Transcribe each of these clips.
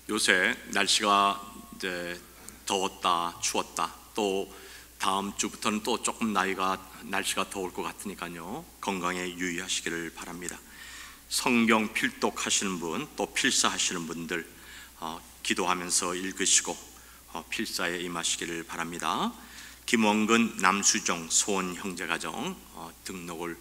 요새 날씨가 이제 더웠다 추웠다, 또 다음 주부터는 또 조금 날씨가 더울 것 같으니까요, 건강에 유의하시기를 바랍니다. 성경 필독하시는 분, 또 필사하시는 분들 기도하면서 읽으시고 필사에 임하시기를 바랍니다. 김원근, 남수정, 소원 형제가정 등록을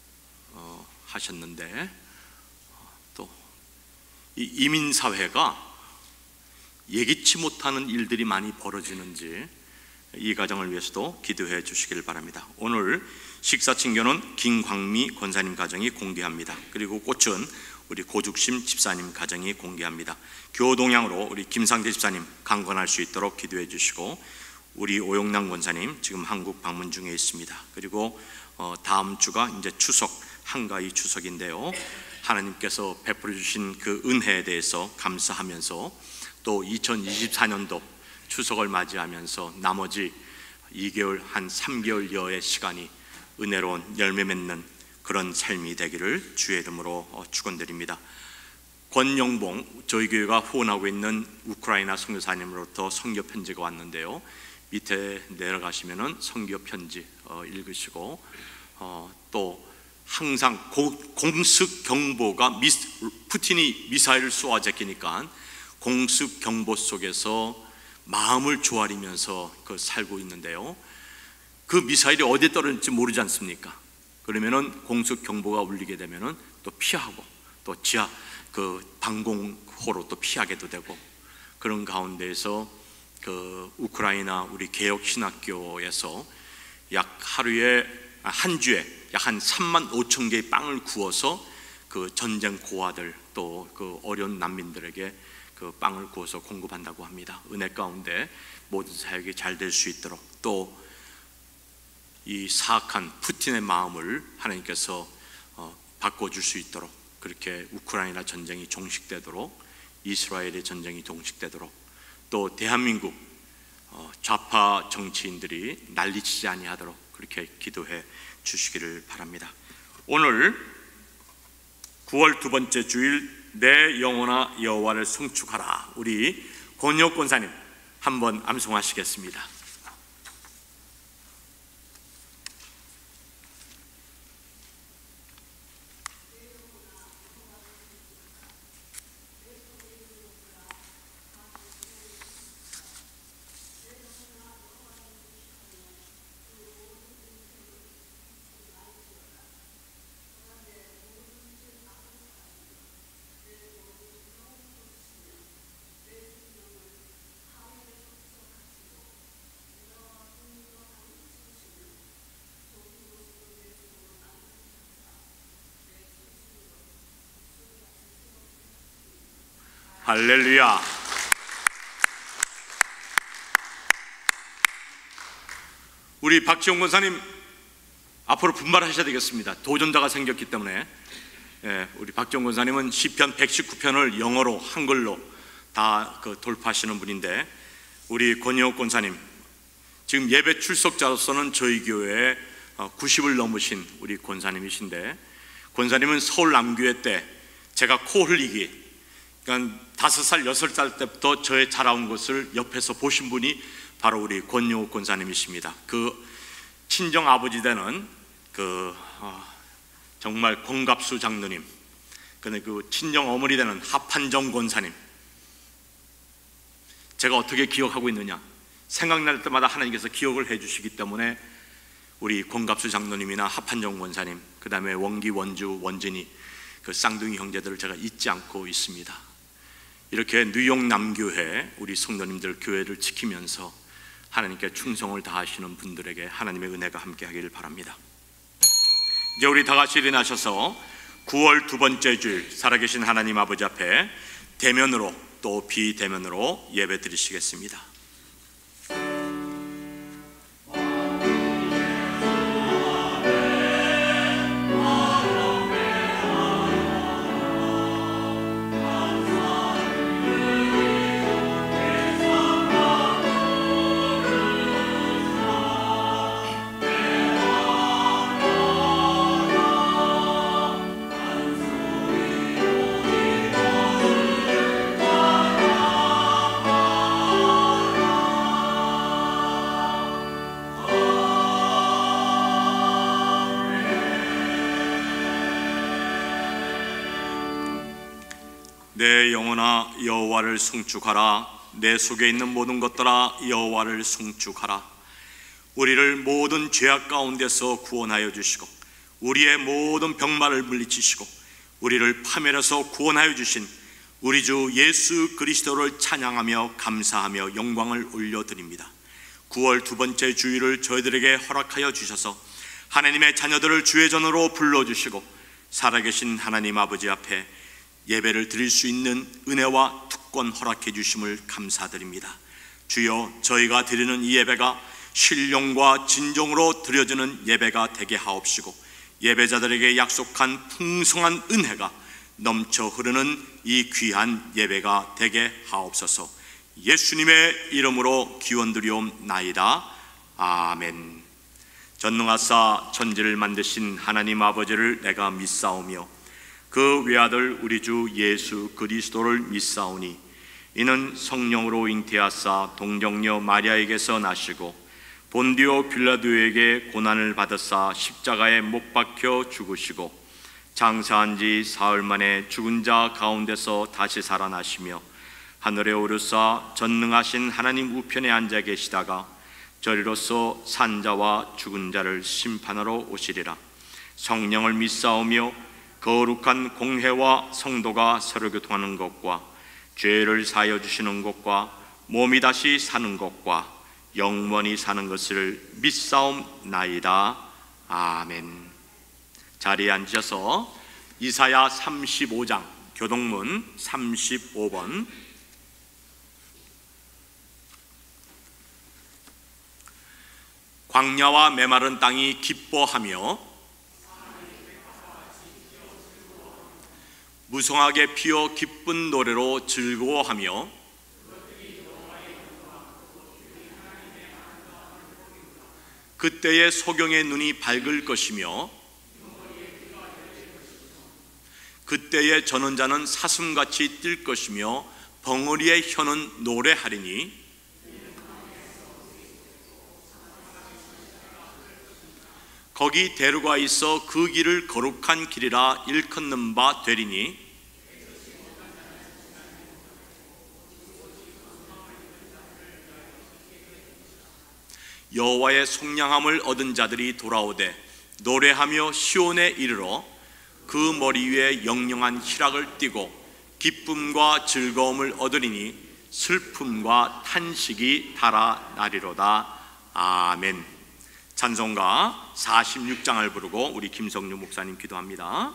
하셨는데, 또 이 이민사회가 예기치 못하는 일들이 많이 벌어지는지 이 가정을 위해서도 기도해 주시길 바랍니다. 오늘 식사 친교는 김광미 권사님 가정이 공개합니다. 그리고 꽃은 우리 고죽심 집사님 가정이 공개합니다. 교동향으로 우리 김상재 집사님 강건할 수 있도록 기도해 주시고, 우리 오용남 권사님 지금 한국 방문 중에 있습니다. 그리고 다음 주가 이제 추석, 한가위 추석인데요, 하나님께서 베풀어 주신 그 은혜에 대해서 감사하면서, 또 2024년도 추석을 맞이하면서 나머지 2개월, 한 3개월여의 시간이 은혜로운 열매 맺는 그런 삶이 되기를 주의 이름으로 축원드립니다. 권영봉, 저희 교회가 후원하고 있는 우크라이나 선교사님으로부터 선교 편지가 왔는데요, 밑에 내려가시면은 선교 편지 읽으시고, 또 항상 공습 경보가 푸틴이 미사일을 쏘아 제끼니까 공습 경보 속에서 마음을 조아리면서 살고 있는데요, 그 미사일이 어디에 떨어질지 모르지 않습니까? 그러면은 공습 경보가 울리게 되면은 또 피하고, 또 지하 방공호로 또 피하게도 되고, 그런 가운데에서 우크라이나 우리 개혁 신학교에서 한 주에 약 한 3만 5천 개의 빵을 구워서 그 전쟁 고아들, 또 그 어려운 난민들에게 그 빵을 구워서 공급한다고 합니다. 은혜 가운데 모든 사역이 잘 될 수 있도록, 또 이 사악한 푸틴의 마음을 하나님께서 바꿔줄 수 있도록, 그렇게 우크라이나 전쟁이 종식되도록, 이스라엘의 전쟁이 종식되도록, 또 대한민국 좌파 정치인들이 난리치지 아니하도록 그렇게 기도해 주시기를 바랍니다. 오늘 9월 두 번째 주일, 내 영혼아 여호와를 송축하라, 우리 권혁 권사님 한번 암송하시겠습니다. 할렐루야. 우리 박지용 권사님 앞으로 분발하셔야 되겠습니다. 도전자가 생겼기 때문에. 우리 박지용 권사님은 시편 119편을 영어로, 한글로 다 돌파하시는 분인데, 우리 권혁 권사님 지금 예배 출석자로서는 저희 교회에 90을 넘으신 우리 권사님이신데, 권사님은 서울 남교회 때 제가 코 흘리기, 그러니까 5살, 6살 때부터 저의 자라온 것을 옆에서 보신 분이 바로 우리 권용욱 권사님이십니다. 그 친정 아버지 되는 정말 권갑수 장로님, 근데 그 친정 어머니 되는 하판정 권사님, 제가 어떻게 기억하고 있느냐, 생각날 때마다 하나님께서 기억을 해주시기 때문에 우리 권갑수 장로님이나 하판정 권사님, 그 다음에 원기, 원주, 원진이, 그 쌍둥이 형제들을 제가 잊지 않고 있습니다. 이렇게 뉴욕 남교회 우리 성도님들 교회를 지키면서 하나님께 충성을 다하시는 분들에게 하나님의 은혜가 함께 하기를 바랍니다. 이제 우리 다 같이 일어나셔서 9월 두 번째 주일 살아계신 하나님 아버지 앞에 대면으로 또 비대면으로 예배 드리시겠습니다. 영혼아 여호와를 송축하라. 내 속에 있는 모든 것들아 여호와를 송축하라. 우리를 모든 죄악 가운데서 구원하여 주시고 우리의 모든 병마를 물리치시고 우리를 파멸해서 구원하여 주신 우리 주 예수 그리스도를 찬양하며 감사하며 영광을 올려드립니다. 9월 두 번째 주일을 저희들에게 허락하여 주셔서 하나님의 자녀들을 주의 전으로 불러주시고 살아계신 하나님 아버지 앞에 예배를 드릴 수 있는 은혜와 특권 허락해 주심을 감사드립니다. 주여, 저희가 드리는 이 예배가 신령과 진정으로 드려지는 예배가 되게 하옵시고 예배자들에게 약속한 풍성한 은혜가 넘쳐 흐르는 이 귀한 예배가 되게 하옵소서. 예수님의 이름으로 기원드리옵나이다. 아멘. 전능하사 천지를 만드신 하나님 아버지를 내가 믿사오며 그 외아들 우리 주 예수 그리스도를 믿사오니 이는 성령으로 잉태하사 동정녀 마리아에게서 나시고 본디오 빌라도에게 고난을 받으사 십자가에 못 박혀 죽으시고 장사한 지 사흘 만에 죽은 자 가운데서 다시 살아나시며 하늘에 오르사 전능하신 하나님 우편에 앉아 계시다가 저리로서 산자와 죽은 자를 심판하러 오시리라. 성령을 믿사오며 거룩한 공회와 성도가 서로 교통하는 것과 죄를 사하여 주시는 것과 몸이 다시 사는 것과 영원히 사는 것을 믿사옵나이다. 아멘. 자리에 앉으셔서 이사야 35장 교동문 35번 광야와 메마른 땅이 기뻐하며 무성하게 피어 기쁜 노래로 즐거워하며 그때의 소경의 눈이 밝을 것이며 그때의 전원자는 사슴같이 뛸 것이며 벙어리의 혀는 노래하리니 거기 대루가 있어 그 길을 거룩한 길이라 일컫는 바 되리니 여호와의 속량함을 얻은 자들이 돌아오되 노래하며 시온에 이르러 그 머리 위에 영영한 희락을 띠고 기쁨과 즐거움을 얻으리니 슬픔과 탄식이 달아나리로다. 아멘. 찬송가 46장을 부르고 우리 김성유 목사님 기도합니다.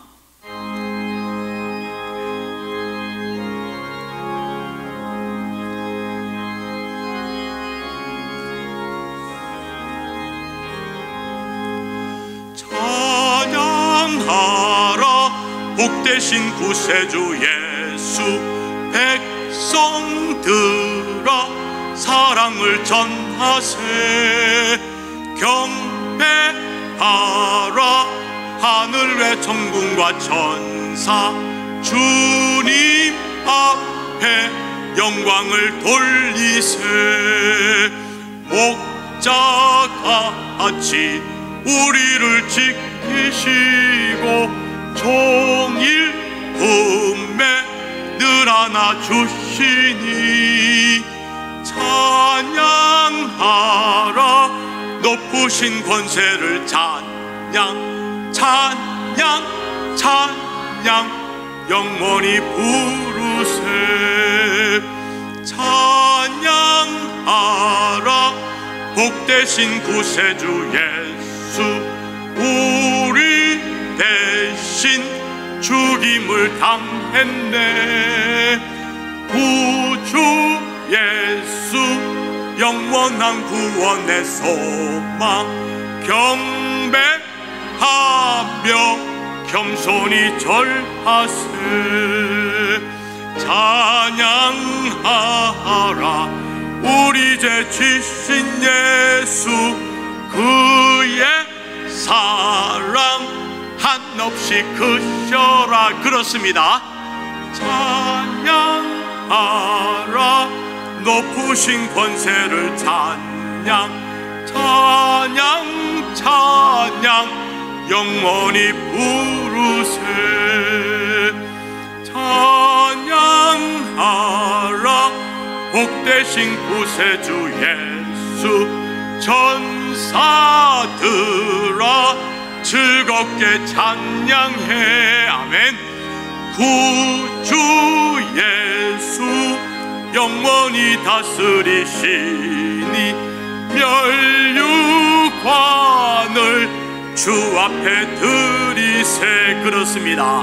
찬양하라 복되신 구세주 예수 백성들아 사랑을 전하세 경배하라 하늘 외 천군과 천사 주님 앞에 영광을 돌리세 목자같이 우리를 지키시고 종일 품에 늘 안아주시니 찬양하라 높으신 권세를 찬양 찬양 찬양 영원히 부르세 찬양하라 복되신 구세주 예수 우리 대신 죽임을 당했네 구주 예수 영원한 구원의 소망 경배하며 겸손히 절하세 찬양하라 우리 죄 지신 예수 그의 사랑 한없이 크셔라. 그렇습니다. 찬양하라 높으신 권세를 찬양 찬양 찬양 영원히 부르세 찬양 찬양하라 복되신 구세주 예수 전사들아 즐겁게 찬양해 아멘. 구주 예수 영원히 다스리시니 멸류관을 주 앞에 드리세. 그렇습니다.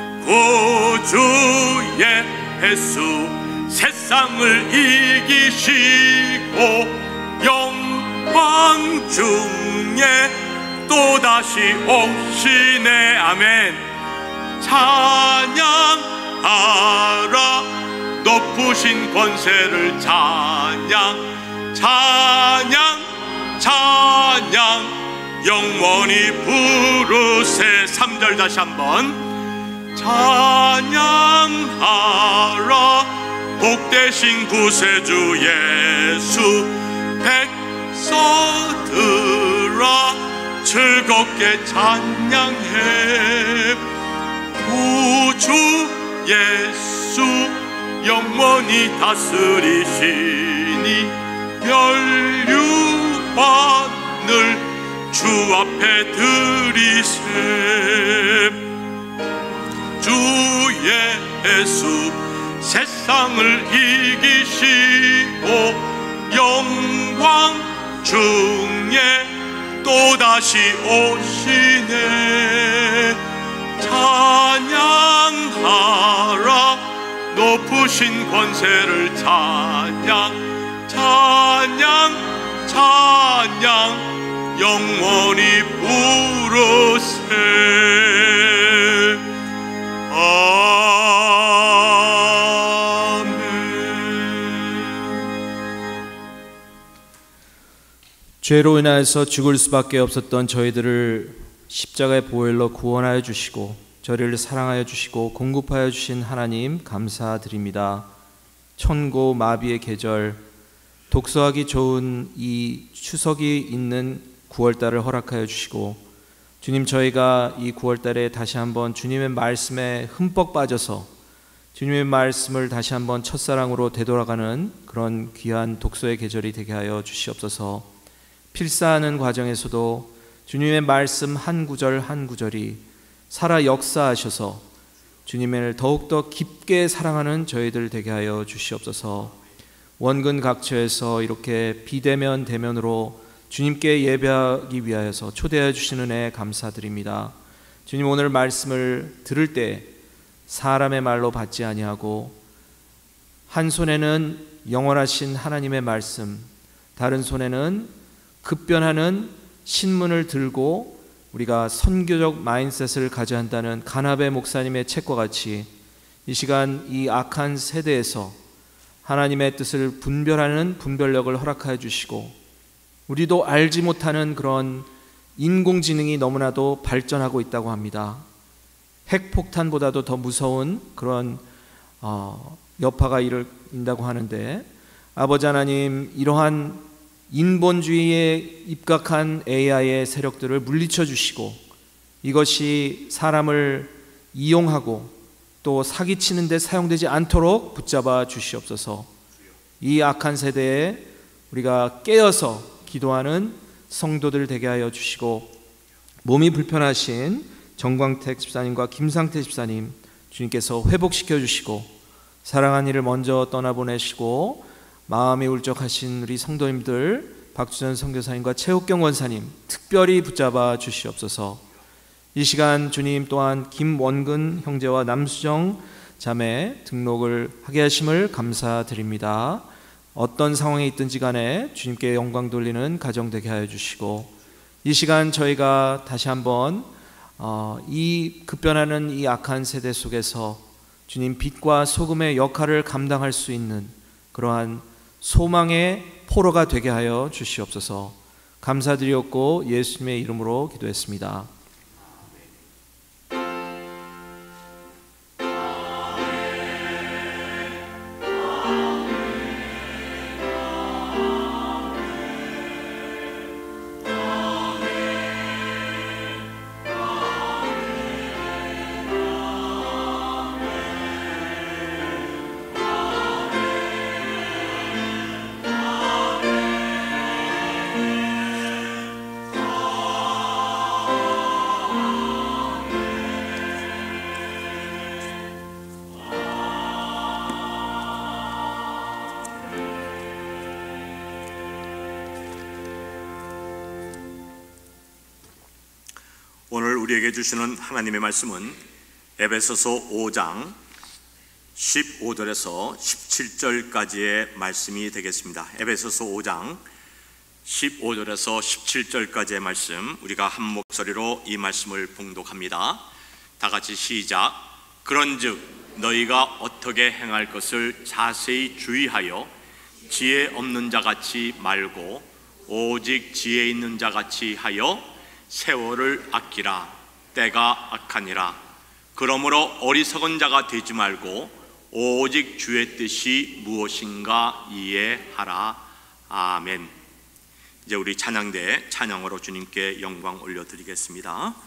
구주의 예수 세상을 이기시고 영광 중에 또다시 오시네 아멘. 찬양하라 높으신 권세를 찬양 찬양 찬양 영원히 부르세. 3절 다시 한번 찬양하라 복되신 구세주 예수 백성들아 즐겁게 찬양해. 구주 예수 영원히 다스리시니 멸류관을 주 앞에 드리세. 주 예수 세상을 이기시고 영광 중에 또다시 오시네. 찬양하라 높으신 권세를 찬양 찬양 찬양 영원히 부르세. 아멘. 죄로 인하여서 죽을 수밖에 없었던 저희들을 십자가의 보혈로 구원하여 주시고 저희를 사랑하여 주시고 공급하여 주신 하나님 감사드립니다. 천고 마비의 계절 독서하기 좋은 이 추석이 있는 9월달을 허락하여 주시고 주님 저희가 이 9월달에 다시 한번 주님의 말씀에 흠뻑 빠져서 주님의 말씀을 다시 한번 첫사랑으로 되돌아가는 그런 귀한 독서의 계절이 되게 하여 주시옵소서. 필사하는 과정에서도 주님의 말씀 한 구절 한 구절이 살아 역사하셔서 주님을 더욱더 깊게 사랑하는 저희들 되게 하여 주시옵소서. 원근 각처에서 이렇게 비대면 대면으로 주님께 예배하기 위하여서 초대해 주시는 은혜 감사드립니다. 주님 오늘 말씀을 들을 때 사람의 말로 받지 아니하고 한 손에는 영원하신 하나님의 말씀, 다른 손에는 급변하는 신문을 들고 우리가 선교적 마인셋을 가져야 한다는 간하베 목사님의 책과 같이 이 시간 이 악한 세대에서 하나님의 뜻을 분별하는 분별력을 허락하여 주시고 우리도 알지 못하는 그런 인공지능이 너무나도 발전하고 있다고 합니다. 핵폭탄보다도 더 무서운 그런 여파가 일어난다고 하는데 아버지 하나님 이러한 인본주의에 입각한 AI의 세력들을 물리쳐 주시고 이것이 사람을 이용하고 또 사기치는 데 사용되지 않도록 붙잡아 주시옵소서. 이 악한 세대에 우리가 깨어서 기도하는 성도들 되게 하여 주시고 몸이 불편하신 정광택 집사님과 김상태 집사님 주님께서 회복시켜 주시고 사랑한 이를 먼저 떠나보내시고 마음이 울적하신 우리 성도님들 박주전 선교사님과 최옥경 원사님 특별히 붙잡아 주시옵소서. 이 시간 주님 또한 김원근 형제와 남수정 자매 등록을 하게 하심을 감사드립니다. 어떤 상황에 있든지 간에 주님께 영광 돌리는 가정 되게 하여 주시고 이 시간 저희가 다시 한번 이 급변하는 이 악한 세대 속에서 주님 빛과 소금의 역할을 감당할 수 있는 그러한 소망의 포로가 되게 하여 주시옵소서. 감사드리옵고 예수님의 이름으로 기도했습니다. 오늘 우리에게 주시는 하나님의 말씀은 에베소서 5장 15절에서 17절까지의 말씀이 되겠습니다. 에베소서 5장 15절에서 17절까지의 말씀, 우리가 한 목소리로 이 말씀을 봉독합니다. 다 같이 시작. 그런즉 너희가 어떻게 행할 것을 자세히 주의하여 지혜 없는 자같이 말고 오직 지혜 있는 자같이 하여 세월을 아끼라. 때가 악하니라. 그러므로 어리석은 자가 되지 말고 오직 주의 뜻이 무엇인가 이해하라. 아멘. 이제 우리 찬양대 찬양으로 주님께 영광 올려드리겠습니다.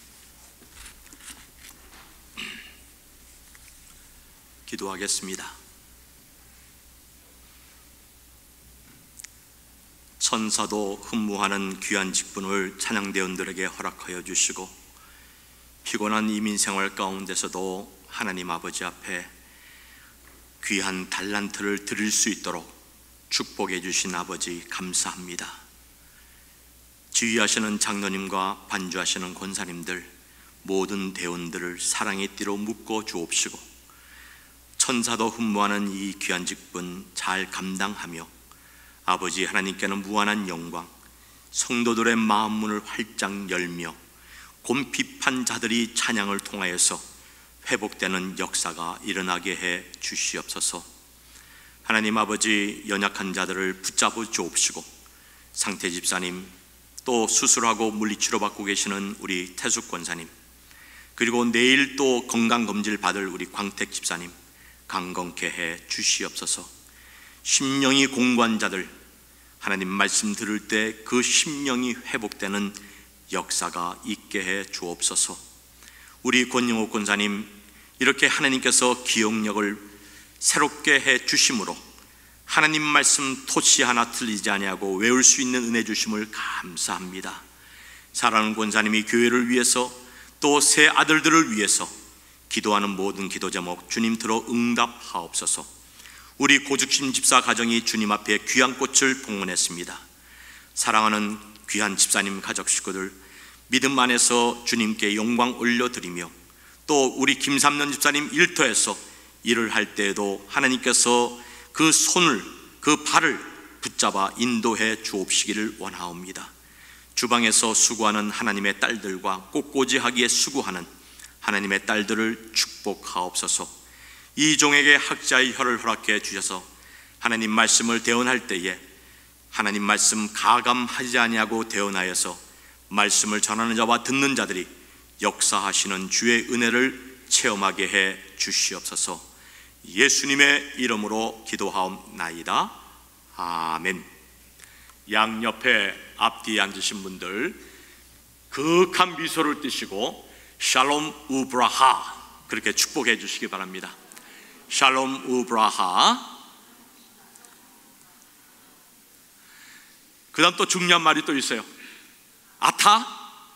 기도하겠습니다. 천사도 흠모하는 귀한 직분을 찬양대원들에게 허락하여 주시고 피곤한 이민생활 가운데서도 하나님 아버지 앞에 귀한 달란트를 드릴 수 있도록 축복해 주신 아버지 감사합니다. 지휘하시는 장로님과 반주하시는 권사님들 모든 대원들을 사랑의 띠로 묶어 주옵시고 천사도 흠모하는 이 귀한 직분 잘 감당하며 아버지 하나님께는 무한한 영광, 성도들의 마음문을 활짝 열며 곰핍한 자들이 찬양을 통하여서 회복되는 역사가 일어나게 해 주시옵소서. 하나님 아버지 연약한 자들을 붙잡아 주옵시고 상태 집사님, 또 수술하고 물리치료 받고 계시는 우리 태숙 권사님, 그리고 내일 또 건강검진을 받을 우리 광택 집사님 강건케 해 주시옵소서. 심령이 공고한 자들 하나님 말씀 들을 때 그 심령이 회복되는 역사가 있게 해 주옵소서. 우리 권영옥 권사님 이렇게 하나님께서 기억력을 새롭게 해 주심으로 하나님 말씀 토시 하나 틀리지 아니하고 외울 수 있는 은혜 주심을 감사합니다. 사랑하는 권사님이 교회를 위해서 또 새 아들들을 위해서 기도하는 모든 기도 제목 주님 들어 응답하옵소서. 우리 고죽심 집사 가정이 주님 앞에 귀한 꽃을 봉헌했습니다. 사랑하는 귀한 집사님 가족 식구들 믿음 안에서 주님께 영광 올려드리며 또 우리 김삼년 집사님 일터에서 일을 할 때에도 하나님께서 그 손을 그 발을 붙잡아 인도해 주옵시기를 원하옵니다. 주방에서 수고하는 하나님의 딸들과 꽃꽂이하기에 수고하는 하나님의 딸들을 축복하옵소서. 이 종에게 학자의 혀를 허락해 주셔서 하나님 말씀을 대언할 때에 하나님 말씀 가감하지 아니하고 대언하여서 말씀을 전하는 자와 듣는 자들이 역사하시는 주의 은혜를 체험하게 해 주시옵소서. 예수님의 이름으로 기도하옵나이다. 아멘. 양옆에 앞뒤에 앉으신 분들 그윽한 미소를 띠시고 샬롬 우브라하 그렇게 축복해 주시기 바랍니다. 샬롬 우브라하. 그 다음 또 중요한 말이 또 있어요. 아타.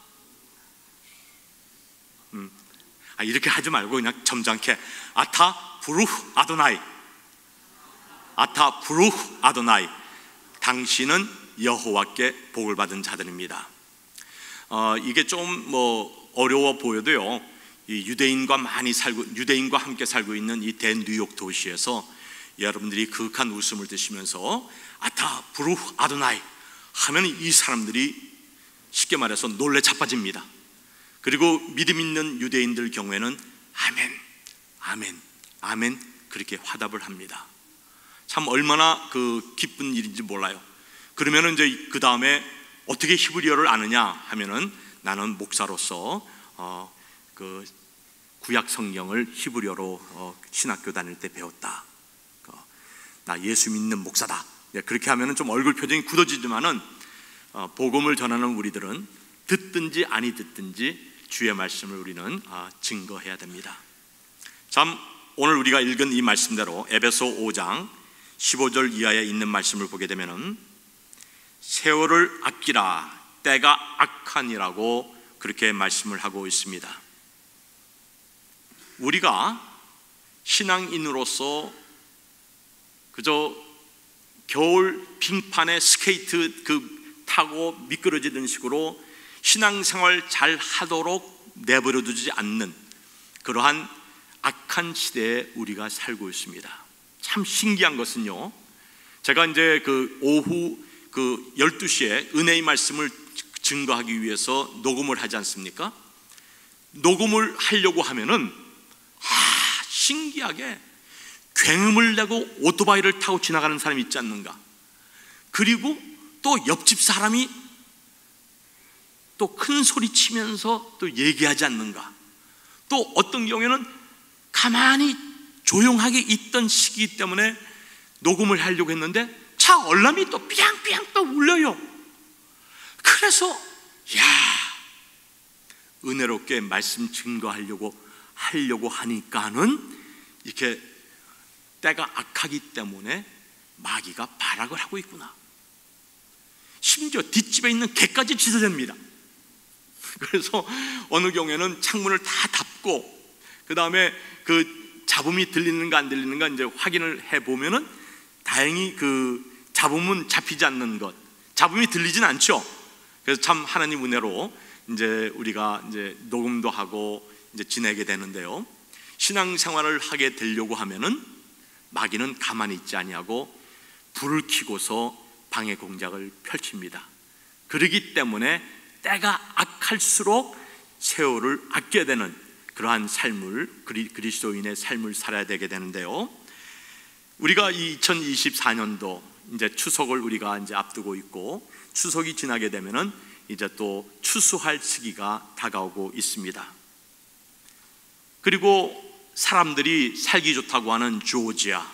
이렇게 하지 말고 그냥 점잖게 아타 부루흐 아도나이. 아타 부루흐 아도나이. 당신은 여호와께 복을 받은 자들입니다. 이게 좀 어려워 보여도요, 이 유대인과 함께 살고 있는 이 대뉴욕 도시에서 여러분들이 그윽한 웃음을 드시면서 아타 부루흐 아도나이 하면 이 사람들이 쉽게 말해서 놀래 자빠집니다. 그리고 믿음 있는 유대인들 경우에는 아멘, 아멘, 아멘 그렇게 화답을 합니다. 참 얼마나 그 기쁜 일인지 몰라요. 그러면은 이제 그 다음에 어떻게 히브리어를 아느냐 하면은 나는 목사로서 그 구약 성경을 히브리어로 신학교 다닐 때 배웠다. 나 예수 믿는 목사다. 그렇게 하면은 좀 얼굴 표정이 굳어지지만은 복음을 전하는 우리들은 듣든지 아니 듣든지 주의 말씀을 우리는 증거해야 됩니다. 참 오늘 우리가 읽은 이 말씀대로 에베소 5장 15절 이하에 있는 말씀을 보게 되면은 세월을 아끼라 때가 악하니라고 그렇게 말씀을 하고 있습니다. 우리가 신앙인으로서 그저 겨울 빙판에 스케이트 타고 미끄러지는 식으로 신앙생활 잘 하도록 내버려두지 않는 그러한 악한 시대에 우리가 살고 있습니다. 참 신기한 것은요, 제가 이제 그 오후 12시에 은혜의 말씀을 증거하기 위해서 녹음을 하지 않습니까? 녹음을 하려고 하면은 신기하게 굉음을 내고 오토바이를 타고 지나가는 사람이 있지 않는가? 그리고 또 옆집 사람이 또 큰 소리 치면서 또 얘기하지 않는가? 또 어떤 경우에는 가만히 조용하게 있던 시기 때문에 녹음을 하려고 했는데 차 얼람이 또 삐양삐양 또 울려요. 그래서 은혜롭게 말씀 증거하려고 하니까는 이렇게 때가 악하기 때문에 마귀가 발악을 하고 있구나. 심지어 뒷집에 있는 개까지 짖어댑니다. 그래서 어느 경우에는 창문을 다 닫고 그 다음에 그 잡음이 들리는가 안 들리는가 이제 확인을 해보면은 다행히 그 잡음은 잡히지 않는 것, 잡음이 들리진 않죠. 그래서 참 하나님 은혜로 이제 우리가 이제 녹음도 하고 이제 지내게 되는데요. 신앙생활을 하게 되려고 하면은 마귀는 가만히 있지 아니하고 불을 켜고서 방해 공작을 펼칩니다. 그러기 때문에 때가 악할수록 세월을 아껴야 되는 그러한 삶을, 그리스도인의 삶을 살아야 되게 되는데요. 우리가 이 2024년도 이제 추석을 우리가 이제 앞두고 있고, 추석이 지나게 되면은 이제 또 추수할 시기가 다가오고 있습니다. 그리고 사람들이 살기 좋다고 하는 조지아,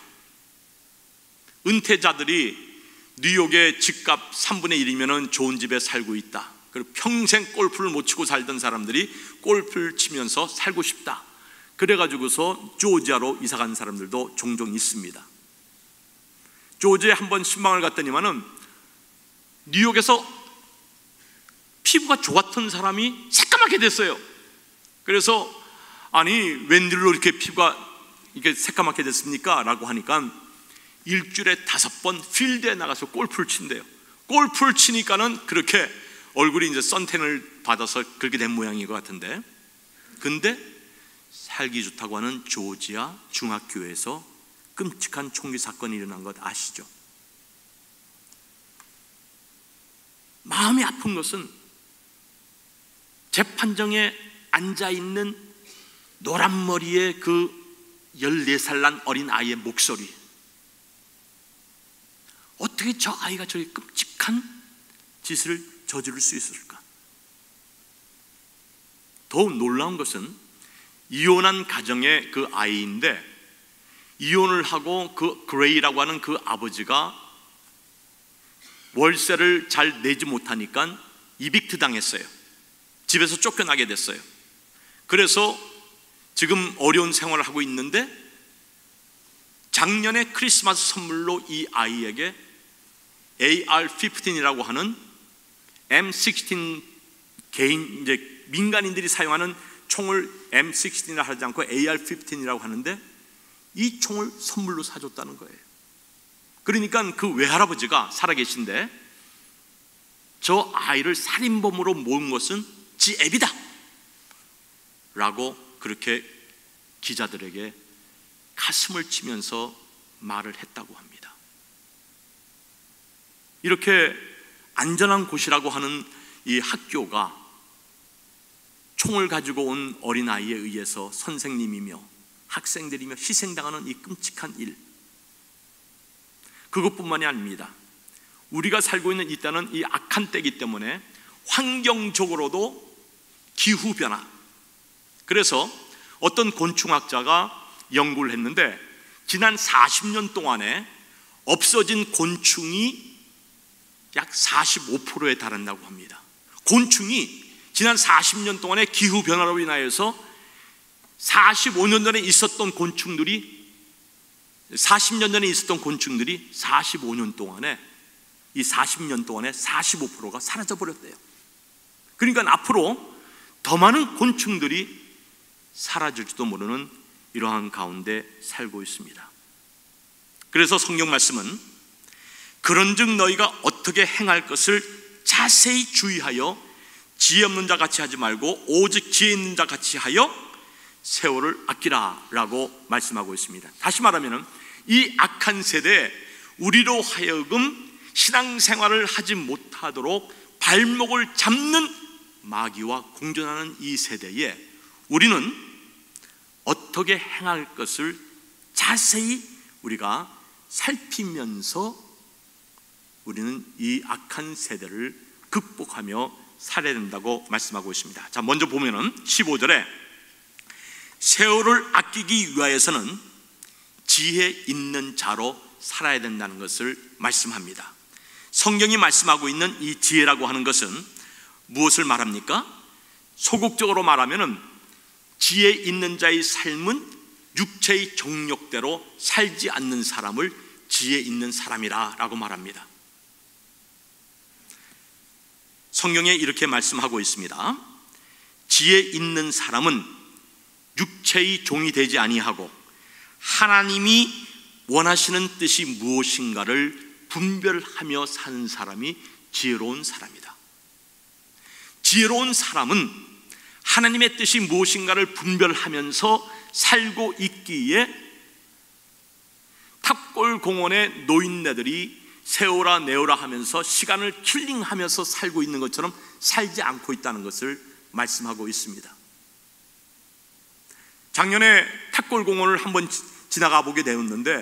은퇴자들이 뉴욕의 집값 3분의 1이면 좋은 집에 살고 있다. 그리고 평생 골프를 못 치고 살던 사람들이 골프를 치면서 살고 싶다. 그래가지고서 조지아로 이사간 사람들도 종종 있습니다. 조지아에 한번 신방을 갔더니만은 뉴욕에서 피부가 좋았던 사람이 새까맣게 됐어요. 그래서 아니 웬일로 이렇게 피부가 이렇게 새까맣게 됐습니까? 라고 하니까 일주일에 5번 필드에 나가서 골프를 친대요. 골프를 치니까는 그렇게 얼굴이 이제 선탠을 받아서 그렇게 된 모양인 것 같은데, 근데 살기 좋다고 하는 조지아 중학교에서 끔찍한 총기 사건이 일어난 것 아시죠? 마음이 아픈 것은 재판정에 앉아있는 노란머리의 그 14살 난 어린 아이의 목소리. 어떻게 저 아이가 저렇게 끔찍한 짓을 저지를 수 있을까? 더욱 놀라운 것은 이혼한 가정의 그 아이인데, 이혼을 하고 그 그레이라고 하는 그 아버지가 월세를 잘 내지 못하니까 이빅트 당했어요. 집에서 쫓겨나게 됐어요. 그래서 지금 어려운 생활을 하고 있는데, 작년에 크리스마스 선물로 이 아이에게 AR-15이라고 하는 M16 개인 이제 민간인들이 사용하는 총을 M16이라 하지 않고 AR-15이라고 하는데, 이 총을 선물로 사줬다는 거예요. 그러니까 그 외할아버지가 살아계신데 저 아이를 살인범으로 모은 것은 지 애비다 라고 그렇게 기자들에게 가슴을 치면서 말을 했다고 합니다. 이렇게 안전한 곳이라고 하는 이 학교가 총을 가지고 온 어린아이에 의해서 선생님이며 학생들이며 희생당하는 이 끔찍한 일, 그것뿐만이 아닙니다. 우리가 살고 있는 이 때는 이 악한 때이기 때문에 환경적으로도 기후변화, 그래서 어떤 곤충학자가 연구를 했는데 지난 40년 동안에 없어진 곤충이 약 45%에 달한다고 합니다. 곤충이 지난 40년 동안의 기후변화로 인하여서 45년 전에 있었던 곤충들이 40년 전에 있었던 곤충들이 45년 동안에 이 40년 동안에 45%가 사라져 버렸대요. 그러니까 앞으로 더 많은 곤충들이 사라질지도 모르는 이러한 가운데 살고 있습니다. 그래서 성경 말씀은 그런즉 너희가 어떻게 행할 것을 자세히 주의하여 지혜 없는 자 같이 하지 말고 오직 지혜 있는 자 같이 하여 세월을 아끼라 라고 말씀하고 있습니다. 다시 말하면 이 악한 세대에 우리로 하여금 신앙생활을 하지 못하도록 발목을 잡는 마귀와 공존하는 이 세대에 우리는 어떻게 행할 것을 자세히 우리가 살피면서 우리는 이 악한 세대를 극복하며 살아야 된다고 말씀하고 있습니다. 자, 먼저 보면은 15절에 세월을 아끼기 위하여서는 지혜 있는 자로 살아야 된다는 것을 말씀합니다. 성경이 말씀하고 있는 이 지혜라고 하는 것은 무엇을 말합니까? 소극적으로 말하면은 지혜 있는 자의 삶은 육체의 정욕대로 살지 않는 사람을 지혜 있는 사람이라 라고 말합니다. 성경에 이렇게 말씀하고 있습니다. 지혜 있는 사람은 육체의 종이 되지 아니하고 하나님이 원하시는 뜻이 무엇인가를 분별하며 사는 사람이 지혜로운 사람이다. 지혜로운 사람은 하나님의 뜻이 무엇인가를 분별하면서 살고 있기에 탑골공원의 노인네들이 세오라 내오라 하면서 시간을 킬링하면서 살고 있는 것처럼 살지 않고 있다는 것을 말씀하고 있습니다. 작년에 탑골공원을 한번 지나가 보게 되었는데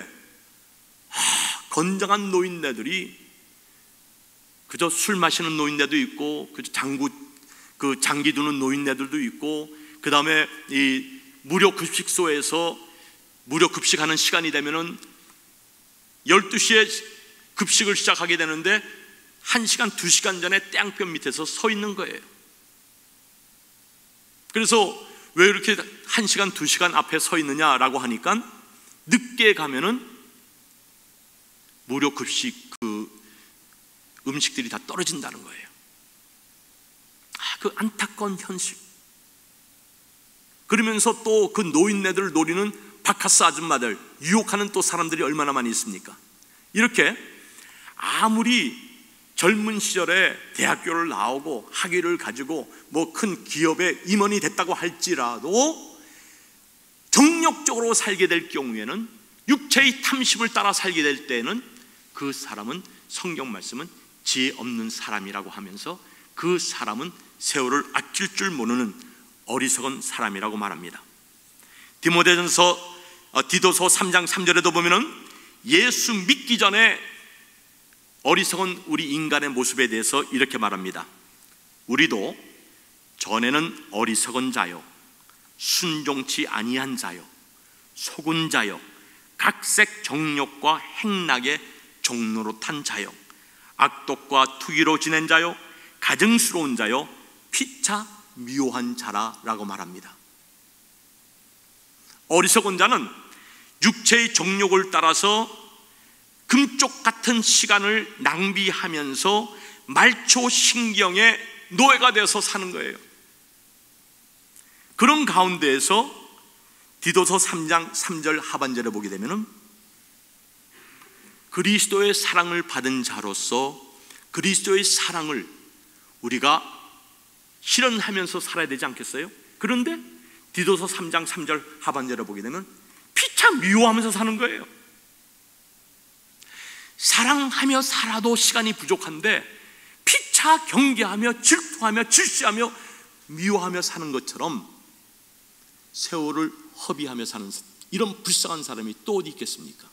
건장한 노인네들이 그저 술 마시는 노인네도 있고 그저 장기 두는 노인네들도 있고, 그 다음에 이 무료 급식소에서 무료 급식하는 시간이 되면은 12시에 급식을 시작하게 되는데 1시간, 2시간 전에 땡볕 밑에서 서 있는 거예요. 그래서 왜 이렇게 1시간, 2시간 앞에 서 있느냐라고 하니까 늦게 가면은 무료 급식 음식들이 다 떨어진다는 거예요. 그 안타까운 현실. 그러면서 또 그 노인네들을 노리는 바카스 아줌마들, 유혹하는 또 사람들이 얼마나 많이 있습니까? 이렇게 아무리 젊은 시절에 대학교를 나오고 학위를 가지고 뭐 큰 기업의 임원이 됐다고 할지라도 정력적으로 살게 될 경우에는, 육체의 탐심을 따라 살게 될 때에는 그 사람은, 성경 말씀은 지혜 없는 사람이라고 하면서 그 사람은 세월을 아낄 줄 모르는 어리석은 사람이라고 말합니다. 디도서 3장 3절에도 보면은 예수 믿기 전에 어리석은 우리 인간의 모습에 대해서 이렇게 말합니다. 우리도 전에는 어리석은 자요, 순종치 아니한 자요, 속은 자요, 각색 정욕과 행락의 종로로 탄 자요, 악독과 투기로 지낸 자요, 가증스러운 자요, 피차 미워한 자라라고 말합니다. 어리석은 자는 육체의 정욕을 따라서 금쪽 같은 시간을 낭비하면서 말초 신경의 노예가 되어서 사는 거예요. 그런 가운데에서 디도서 3장 3절 하반절에 보게 되면은 그리스도의 사랑을 받은 자로서 그리스도의 사랑을 우리가 실현하면서 살아야 되지 않겠어요? 그런데 디도서 3장 3절 하반절에 보게 되면 피차 미워하면서 사는 거예요. 사랑하며 살아도 시간이 부족한데 피차 경계하며 질투하며 질시하며 미워하며 사는 것처럼 세월을 허비하며 사는 이런 불쌍한 사람이 또 어디 있겠습니까?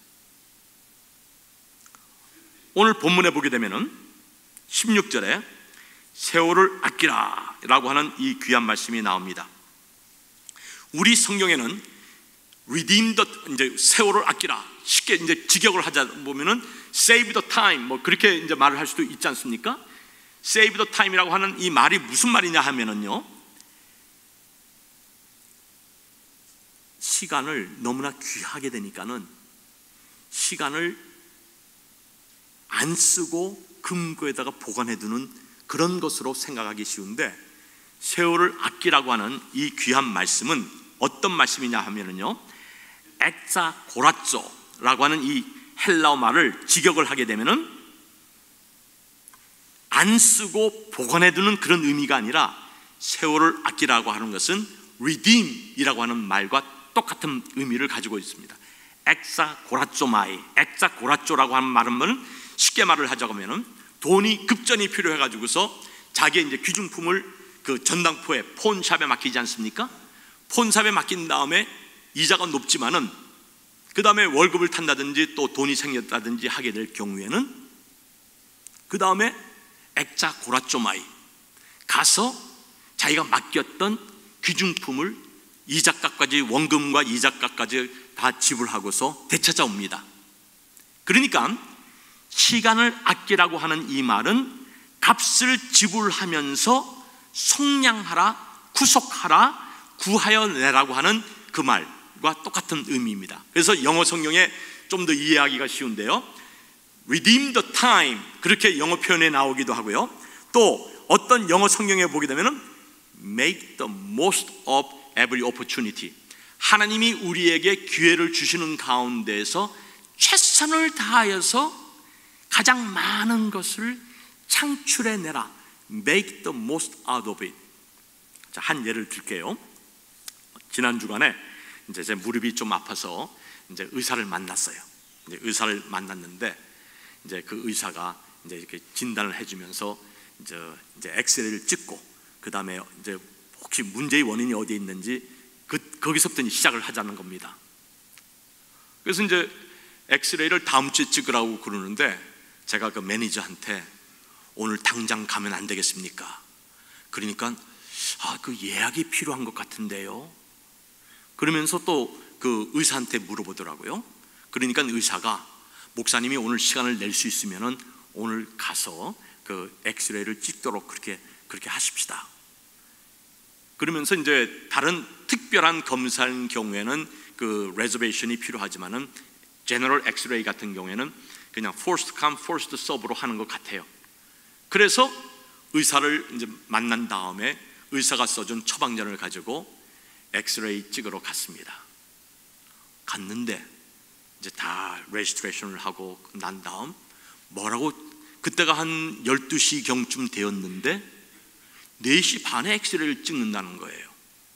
오늘 본문에 보게 되면은 16절에 세월을 아끼라 라고 하는 이 귀한 말씀이 나옵니다. 우리 성경에는 redeem the, 이제 세월을 아끼라, 쉽게 이제 직역을 하자 보면은 save the time, 뭐 그렇게 이제 말을 할 수도 있지 않습니까? save the time이라고 하는 이 말이 무슨 말이냐 하면은요, 시간을 너무나 귀하게 되니까는 시간을 안 쓰고 금고에다가 보관해 두는 그런 것으로 생각하기 쉬운데, 세월을 아끼라고 하는 이 귀한 말씀은 어떤 말씀이냐 하면은요, 엑사고라쪼라고 하는 이 헬라어 말을 직역을 하게 되면은 안 쓰고 보관해 두는 그런 의미가 아니라, 세월을 아끼라고 하는 것은 redeem이라고 하는 말과 똑같은 의미를 가지고 있습니다. 엑사고라쪼마이, 엑사고라쪼라고 하는 말은 쉽게 말을 하자고 하면은 돈이 급전이 필요해 가지고서 자기의 이제 귀중품을 그 전당포에 폰샵에 맡기지 않습니까? 폰샵에 맡긴 다음에 이자가 높지만은 그 다음에 월급을 탄다든지 또 돈이 생겼다든지 하게 될 경우에는 그 다음에 엑사고라쪼마이 가서 자기가 맡겼던 귀중품을 이자값까지, 원금과 이자값까지 다 지불하고서 되찾아옵니다. 그러니까 시간을 아끼라고 하는 이 말은 값을 지불하면서 속량하라, 구속하라, 구하여 내라고 하는 그 말과 똑같은 의미입니다. 그래서 영어 성경에 좀 더 이해하기가 쉬운데요, redeem the time, 그렇게 영어 표현에 나오기도 하고요, 또 또 어떤 영어 성경에 보게 되면은 make the most of every opportunity. 하나님이 우리에게 기회를 주시는 가운데에서 최선을 다하여서 가장 많은 것을 창출해내라. Make the most out of it. 자, 한 예를 들게요. 지난 주간에 이제 제 무릎이 좀 아파서 이제 의사를 만났어요. 이제 의사를 만났는데 이제 그 의사가 이제 이렇게 진단을 해주면서 이제 엑스레이를 찍고 그 다음에 이제 혹시 문제의 원인이 어디에 있는지 거기서부터 이제 시작을 하자는 겁니다. 그래서 이제 엑스레이를 다음 주에 찍으라고 그러는데 제가 그 매니저한테 오늘 당장 가면 안 되겠습니까? 그러니까 그 예약이 필요한 것 같은데요. 그러면서 또 그 의사한테 물어보더라고요. 그러니까 의사가 목사님이 오늘 시간을 낼 수 있으면은 오늘 가서 그 엑스레이를 찍도록 그렇게 하십시다. 그러면서 이제 다른 특별한 검사인 경우에는 그 레저베이션이 필요하지만은 제너럴 엑스레이 같은 경우에는 그냥 first come first serve로 하는 것 같아요. 그래서 의사를 이제 만난 다음에 의사가 써준 처방전을 가지고 엑스레이 찍으러 갔습니다. 갔는데 이제 다 레지스트레이션을 하고 난 다음 뭐라고 그때가 한 12시경쯤 되었는데 4시 반에 엑스레이를 찍는다는 거예요.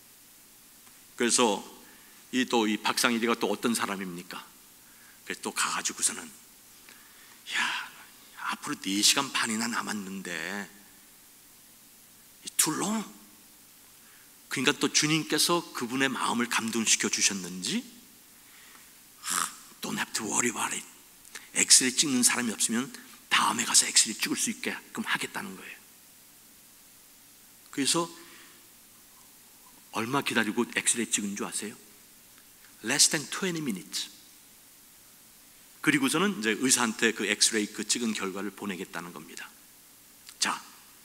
그래서 이 박상일이가 또 어떤 사람입니까? 그래서 또 가가지고서는 야, 앞으로 4시간 반이나 남았는데 too long. 그러니까 또 주님께서 그분의 마음을 감동시켜 주셨는지 Don't have to worry about it. 엑스레이 찍는 사람이 없으면 다음에 가서 엑스레이 찍을 수 있게끔 하겠다는 거예요. 그래서 얼마 기다리고 엑스레이 찍은 줄 아세요? Less than 20 minutes. 그리고서는 이제 의사한테 그 엑스레이 그 찍은 결과를 보내겠다는 겁니다. 자,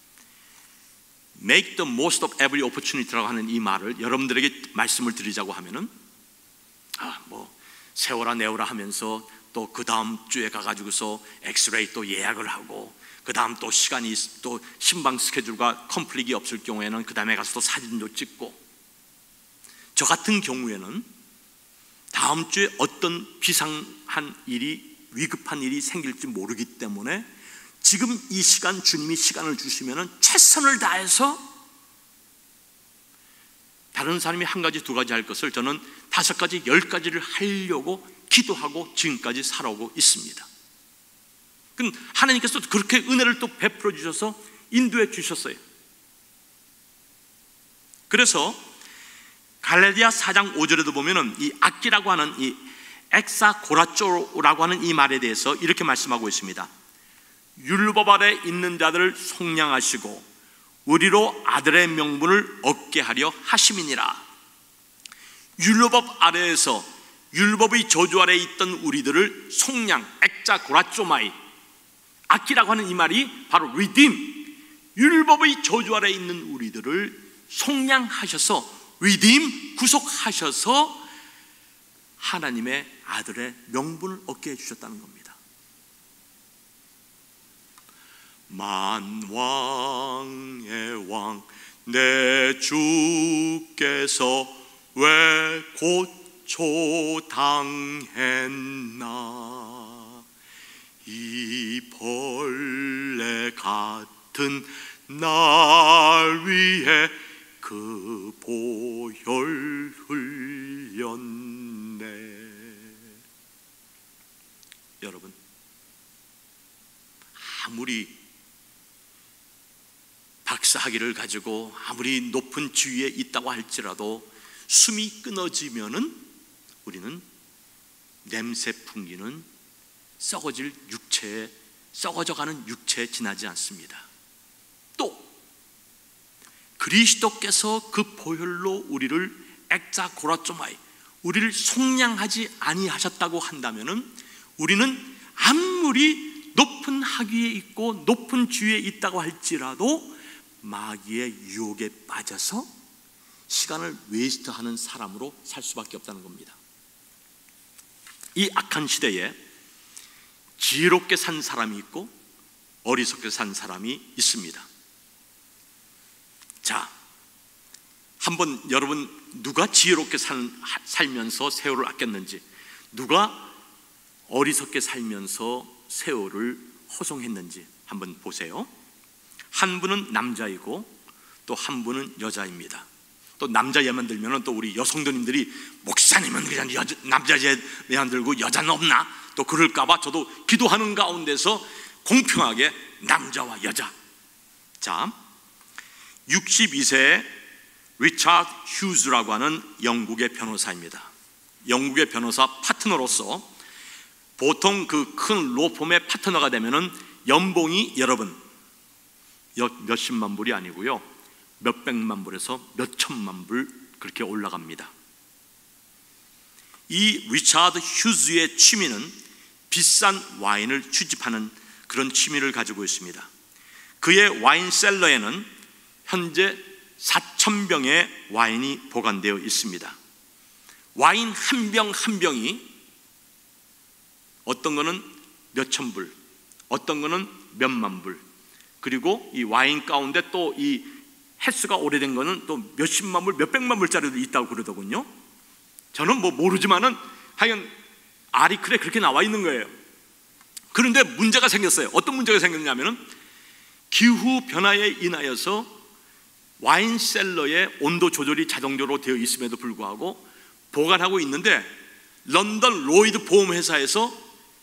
make the most of every opportunity라고 하는 이 말을 여러분들에게 말씀을 드리자고 하면은 세워라 내워라 하면서 또 그 다음 주에 가가지고서 엑스레이 또 예약을 하고 그 다음 또 시간이 또 신방 스케줄과 컴플릿이 없을 경우에는 그 다음에 가서 또 사진도 찍고, 저 같은 경우에는 다음 주에 어떤 비상한 일이 위급한 일이 생길지 모르기 때문에 지금 이 시간 주님이 시간을 주시면은 최선을 다해서 다른 사람이 한 가지 두 가지 할 것을 저는 5가지 10가지를 하려고 기도하고 지금까지 살아오고 있습니다. 하나님께서 그렇게 은혜를 또 베풀어 주셔서 인도해 주셨어요. 그래서 갈라디아 4장 5절에도 보면은 이 악기라고 하는 이 엑사고라쪼라고 하는 이 말에 대해서 이렇게 말씀하고 있습니다. 율법 아래 있는 자들을 속량하시고 우리로 아들의 명분을 얻게 하려 하심이니라. 율법 아래에서 율법의 저주 아래에 있던 우리들을 속량, 엑자고라쪼마이, 악기라고 하는 이 말이 바로 redeem, 율법의 저주 아래에 있는 우리들을 속량하셔서 redeem, 구속하셔서 하나님의 아들의 명분을 얻게 해주셨다는 겁니다. 만왕의 왕 내 주께서 왜 고초당했나, 이 벌레 같은 날 위해 그 보혈 흘렸네. 여러분, 아무리 박사학위를 가지고 아무리 높은 지위에 있다고 할지라도 숨이 끊어지면은 우리는 냄새 풍기는 썩어질 육체에, 썩어져가는 육체에 지나지 않습니다. 또 그리스도께서 그 보혈로 우리를 엑자고라쪼마이, 우리를 속량하지 아니하셨다고 한다면은 우리는 아무리 높은 학위에 있고 높은 지위에 있다고 할지라도 마귀의 유혹에 빠져서 시간을 웨이스트하는 사람으로 살 수밖에 없다는 겁니다. 이 악한 시대에 지혜롭게 산 사람이 있고 어리석게 산 사람이 있습니다. 자, 한번 여러분 누가 지혜롭게 살면서 세월을 아꼈는지, 누가 어리석게 살면서 세월을 허송했는지 한번 보세요. 한 분은 남자이고 또 한 분은 여자입니다. 또 남자 예만 들면 또 우리 여성도님들이 목사님은 그냥 남자 예만 들고 여자는 없나 또 그럴까봐 저도 기도하는 가운데서 공평하게 남자와 여자. 자, 62세 리차드 휴즈라고 하는 영국의 변호사입니다. 영국의 변호사 파트너로서 보통 그 큰 로펌의 파트너가 되면은 연봉이 여러분 몇십만 불이 아니고요, 몇백만 불에서 몇천만 불 그렇게 올라갑니다. 이 리차드 휴즈의 취미는 비싼 와인을 수집하는 그런 취미를 가지고 있습니다. 그의 와인 셀러에는 현재 4,000병의 와인이 보관되어 있습니다. 와인 한 병 한 병이 어떤 거는 몇천 불, 어떤 거는 몇만 불, 그리고 이 와인 가운데 또 이 횟수가 오래된 거는 또 몇십만 불, 몇백만 불짜리도 있다고 그러더군요. 저는 뭐 모르지만은 하여간 아리클에 그렇게 나와 있는 거예요. 그런데 문제가 생겼어요. 어떤 문제가 생겼냐면은 기후 변화에 인하여서 와인 셀러의 온도 조절이 자동적으로 되어 있음에도 불구하고 보관하고 있는데, 런던 로이드 보험회사에서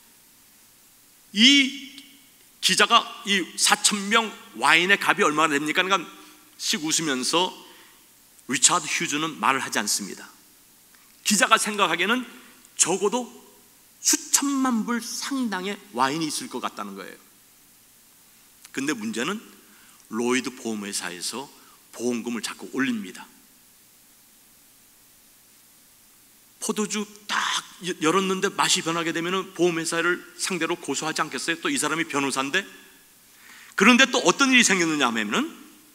이 기자가 이 4,000병 와인의 값이 얼마나 됩니까? 그러니까 씩 웃으면서 리차드 휴즈는 말을 하지 않습니다. 기자가 생각하기에는 적어도 수천만 불 상당의 와인이 있을 것 같다는 거예요. 근데 문제는 로이드 보험회사에서 보험금을 자꾸 올립니다. 포도주 딱 열었는데 맛이 변하게 되면 보험회사를 상대로 고소하지 않겠어요? 또 이 사람이 변호사인데. 그런데 또 어떤 일이 생겼느냐 하면은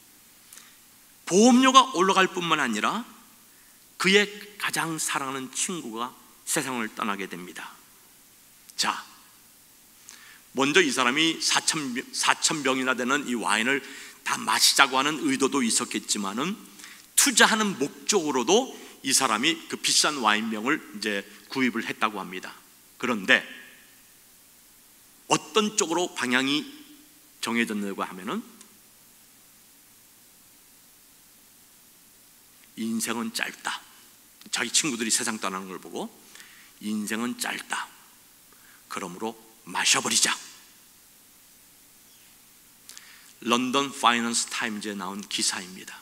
보험료가 올라갈 뿐만 아니라 그의 가장 사랑하는 친구가 세상을 떠나게 됩니다. 자, 먼저 이 사람이 4,000병이나 되는 이 와인을 다 마시자고 하는 의도도 있었겠지만은 투자하는 목적으로도 이 사람이 그 비싼 와인병을 이제 구입을 했다고 합니다. 그런데 어떤 쪽으로 방향이 정해졌냐고 하면은 인생은 짧다. 자기 친구들이 세상 떠나는 걸 보고 인생은 짧다. 그러므로 마셔버리자. 런던 파이낸스 타임즈에 나온 기사입니다.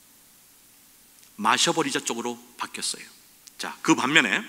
마셔버리자 쪽으로 바뀌었어요. 자, 그 반면에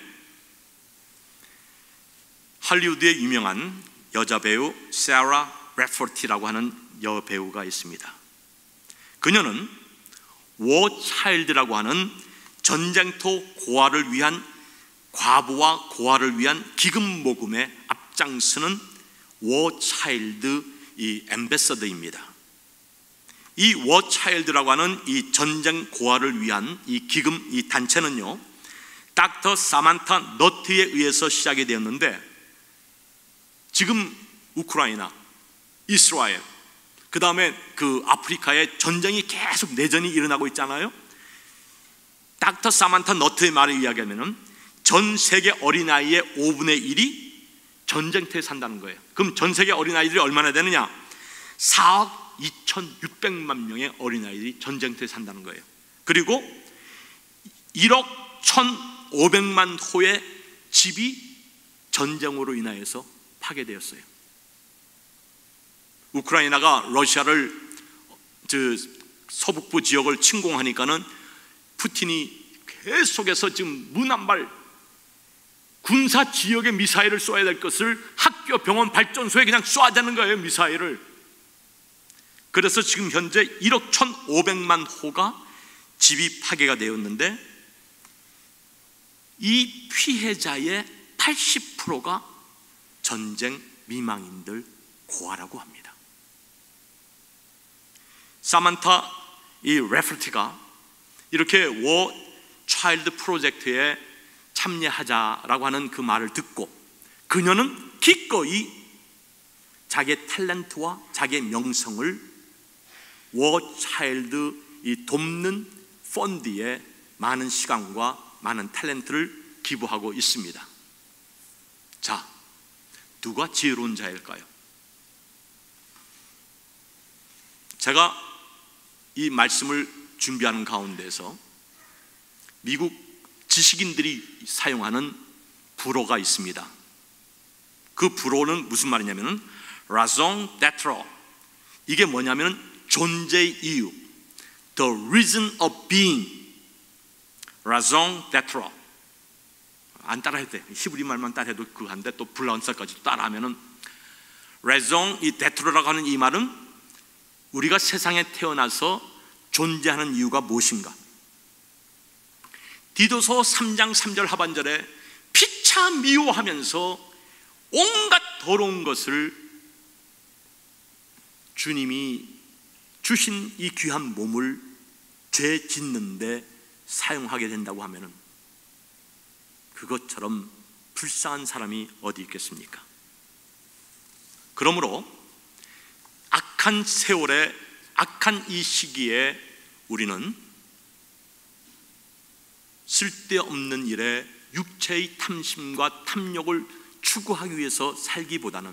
할리우드의 유명한 여자 배우 세라 래퍼티라고 하는 여배우가 있습니다. 그녀는 워 차일드라고 하는 전쟁터 고아를 위한, 과부와 고아를 위한 기금 모금에 앞장서는 워 차일드 이 앰베서더입니다. 이 워 차일드라고 하는 이 전쟁 고아를 위한 이 기금, 이 단체는요, 닥터 사만타 너트에 의해서 시작이 되었는데, 지금 우크라이나, 이스라엘, 그 다음에 그 아프리카에 전쟁이 계속 내전이 일어나고 있잖아요. 닥터 사만타 너트의 말을 이야기하면 전 세계 어린아이의 5분의 1이 전쟁터에 산다는 거예요. 그럼 전 세계 어린아이들이 얼마나 되느냐? 4억 2,600만 명의 어린아이들이 전쟁터에 산다는 거예요. 그리고 1억 1,500만 호의 집이 전쟁으로 인하여서 파괴되었어요. 우크라이나가 러시아를 서북부 지역을 침공하니까는 푸틴이 계속해서 지금 문한발 군사 지역에 미사일을 쏘아야 될 것을 학교, 병원, 발전소에 그냥 쏘아대는 거예요, 미사일을. 그래서 지금 현재 1억 1,500만 호가 집이 파괴가 되었는데, 이 피해자의 80%가 전쟁 미망인들, 고아라고 합니다. 사만타 이 래퍼티가 이렇게 워 차일드 프로젝트에 참여하자라고 하는 그 말을 듣고 그녀는 기꺼이 자기의 탤런트와 자기의 명성을 워 차일드 이 돕는 펀드에 많은 시간과 많은 탤런트를 기부하고 있습니다. 자, 누가 지혜로운 자일까요? 제가 이 말씀을 준비하는 가운데서 미국 지식인들이 사용하는 불어가 있습니다. 그 불어는 무슨 말이냐면 raison d'être, 이게 뭐냐면 존재의 이유, the reason of being, raison d'être. 안 따라해도 돼. 히브리 말만 따라해도 그거 한데 또 불란서까지 따라하면은 raison d'etre라고 하는 이 말은 우리가 세상에 태어나서 존재하는 이유가 무엇인가. 디도서 3장 3절 하반절에 피차 미워하면서 온갖 더러운 것을 주님이 주신 이 귀한 몸을 죄 짓는데 사용하게 된다고 하면은 그것처럼 불쌍한 사람이 어디 있겠습니까? 그러므로 악한 세월에, 악한 이 시기에 우리는 쓸데없는 일에 육체의 탐심과 탐욕을 추구하기 위해서 살기보다는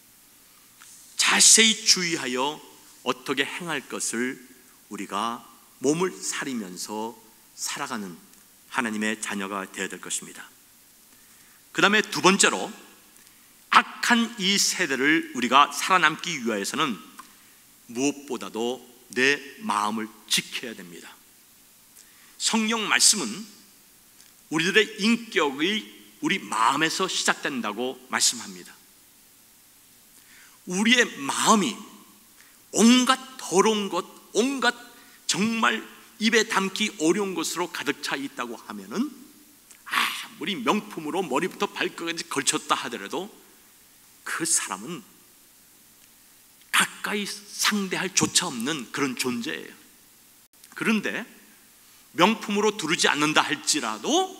자세히 주의하여 어떻게 행할 것을 우리가 몸을 사리면서 살아가는 하나님의 자녀가 되어야 될 것입니다. 그 다음에 두 번째로, 악한 이 세대를 우리가 살아남기 위하여서는 무엇보다도 내 마음을 지켜야 됩니다. 성경 말씀은 우리들의 인격이 우리 마음에서 시작된다고 말씀합니다. 우리의 마음이 온갖 더러운 것, 온갖 정말 입에 담기 어려운 것으로 가득 차 있다고 하면은 아무리 명품으로 머리부터 발끝까지 걸쳤다 하더라도 그 사람은 가까이 상대할 조차 없는 그런 존재예요. 그런데 명품으로 두르지 않는다 할지라도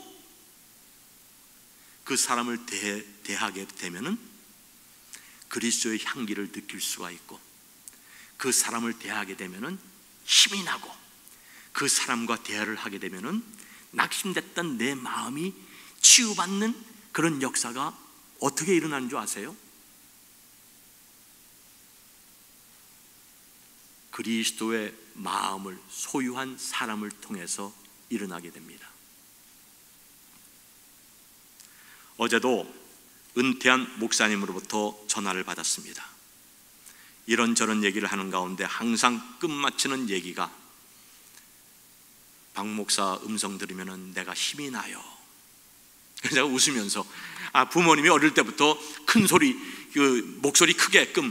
그 사람을 대하게 되면은 그리스도의 향기를 느낄 수가 있고, 그 사람을 대하게 되면은 힘이 나고, 그 사람과 대화를 하게 되면은 낙심됐던 내 마음이 치유받는 그런 역사가 어떻게 일어나는 줄 아세요? 그리스도의 마음을 소유한 사람을 통해서 일어나게 됩니다. 어제도 은퇴한 목사님으로부터 전화를 받았습니다. 이런저런 얘기를 하는 가운데 항상 끝마치는 얘기가, 박 목사 음성 들으면 내가 힘이 나요. 그래서 제가 웃으면서 부모님이 어릴 때부터 큰 소리, 그 목소리 크게끔,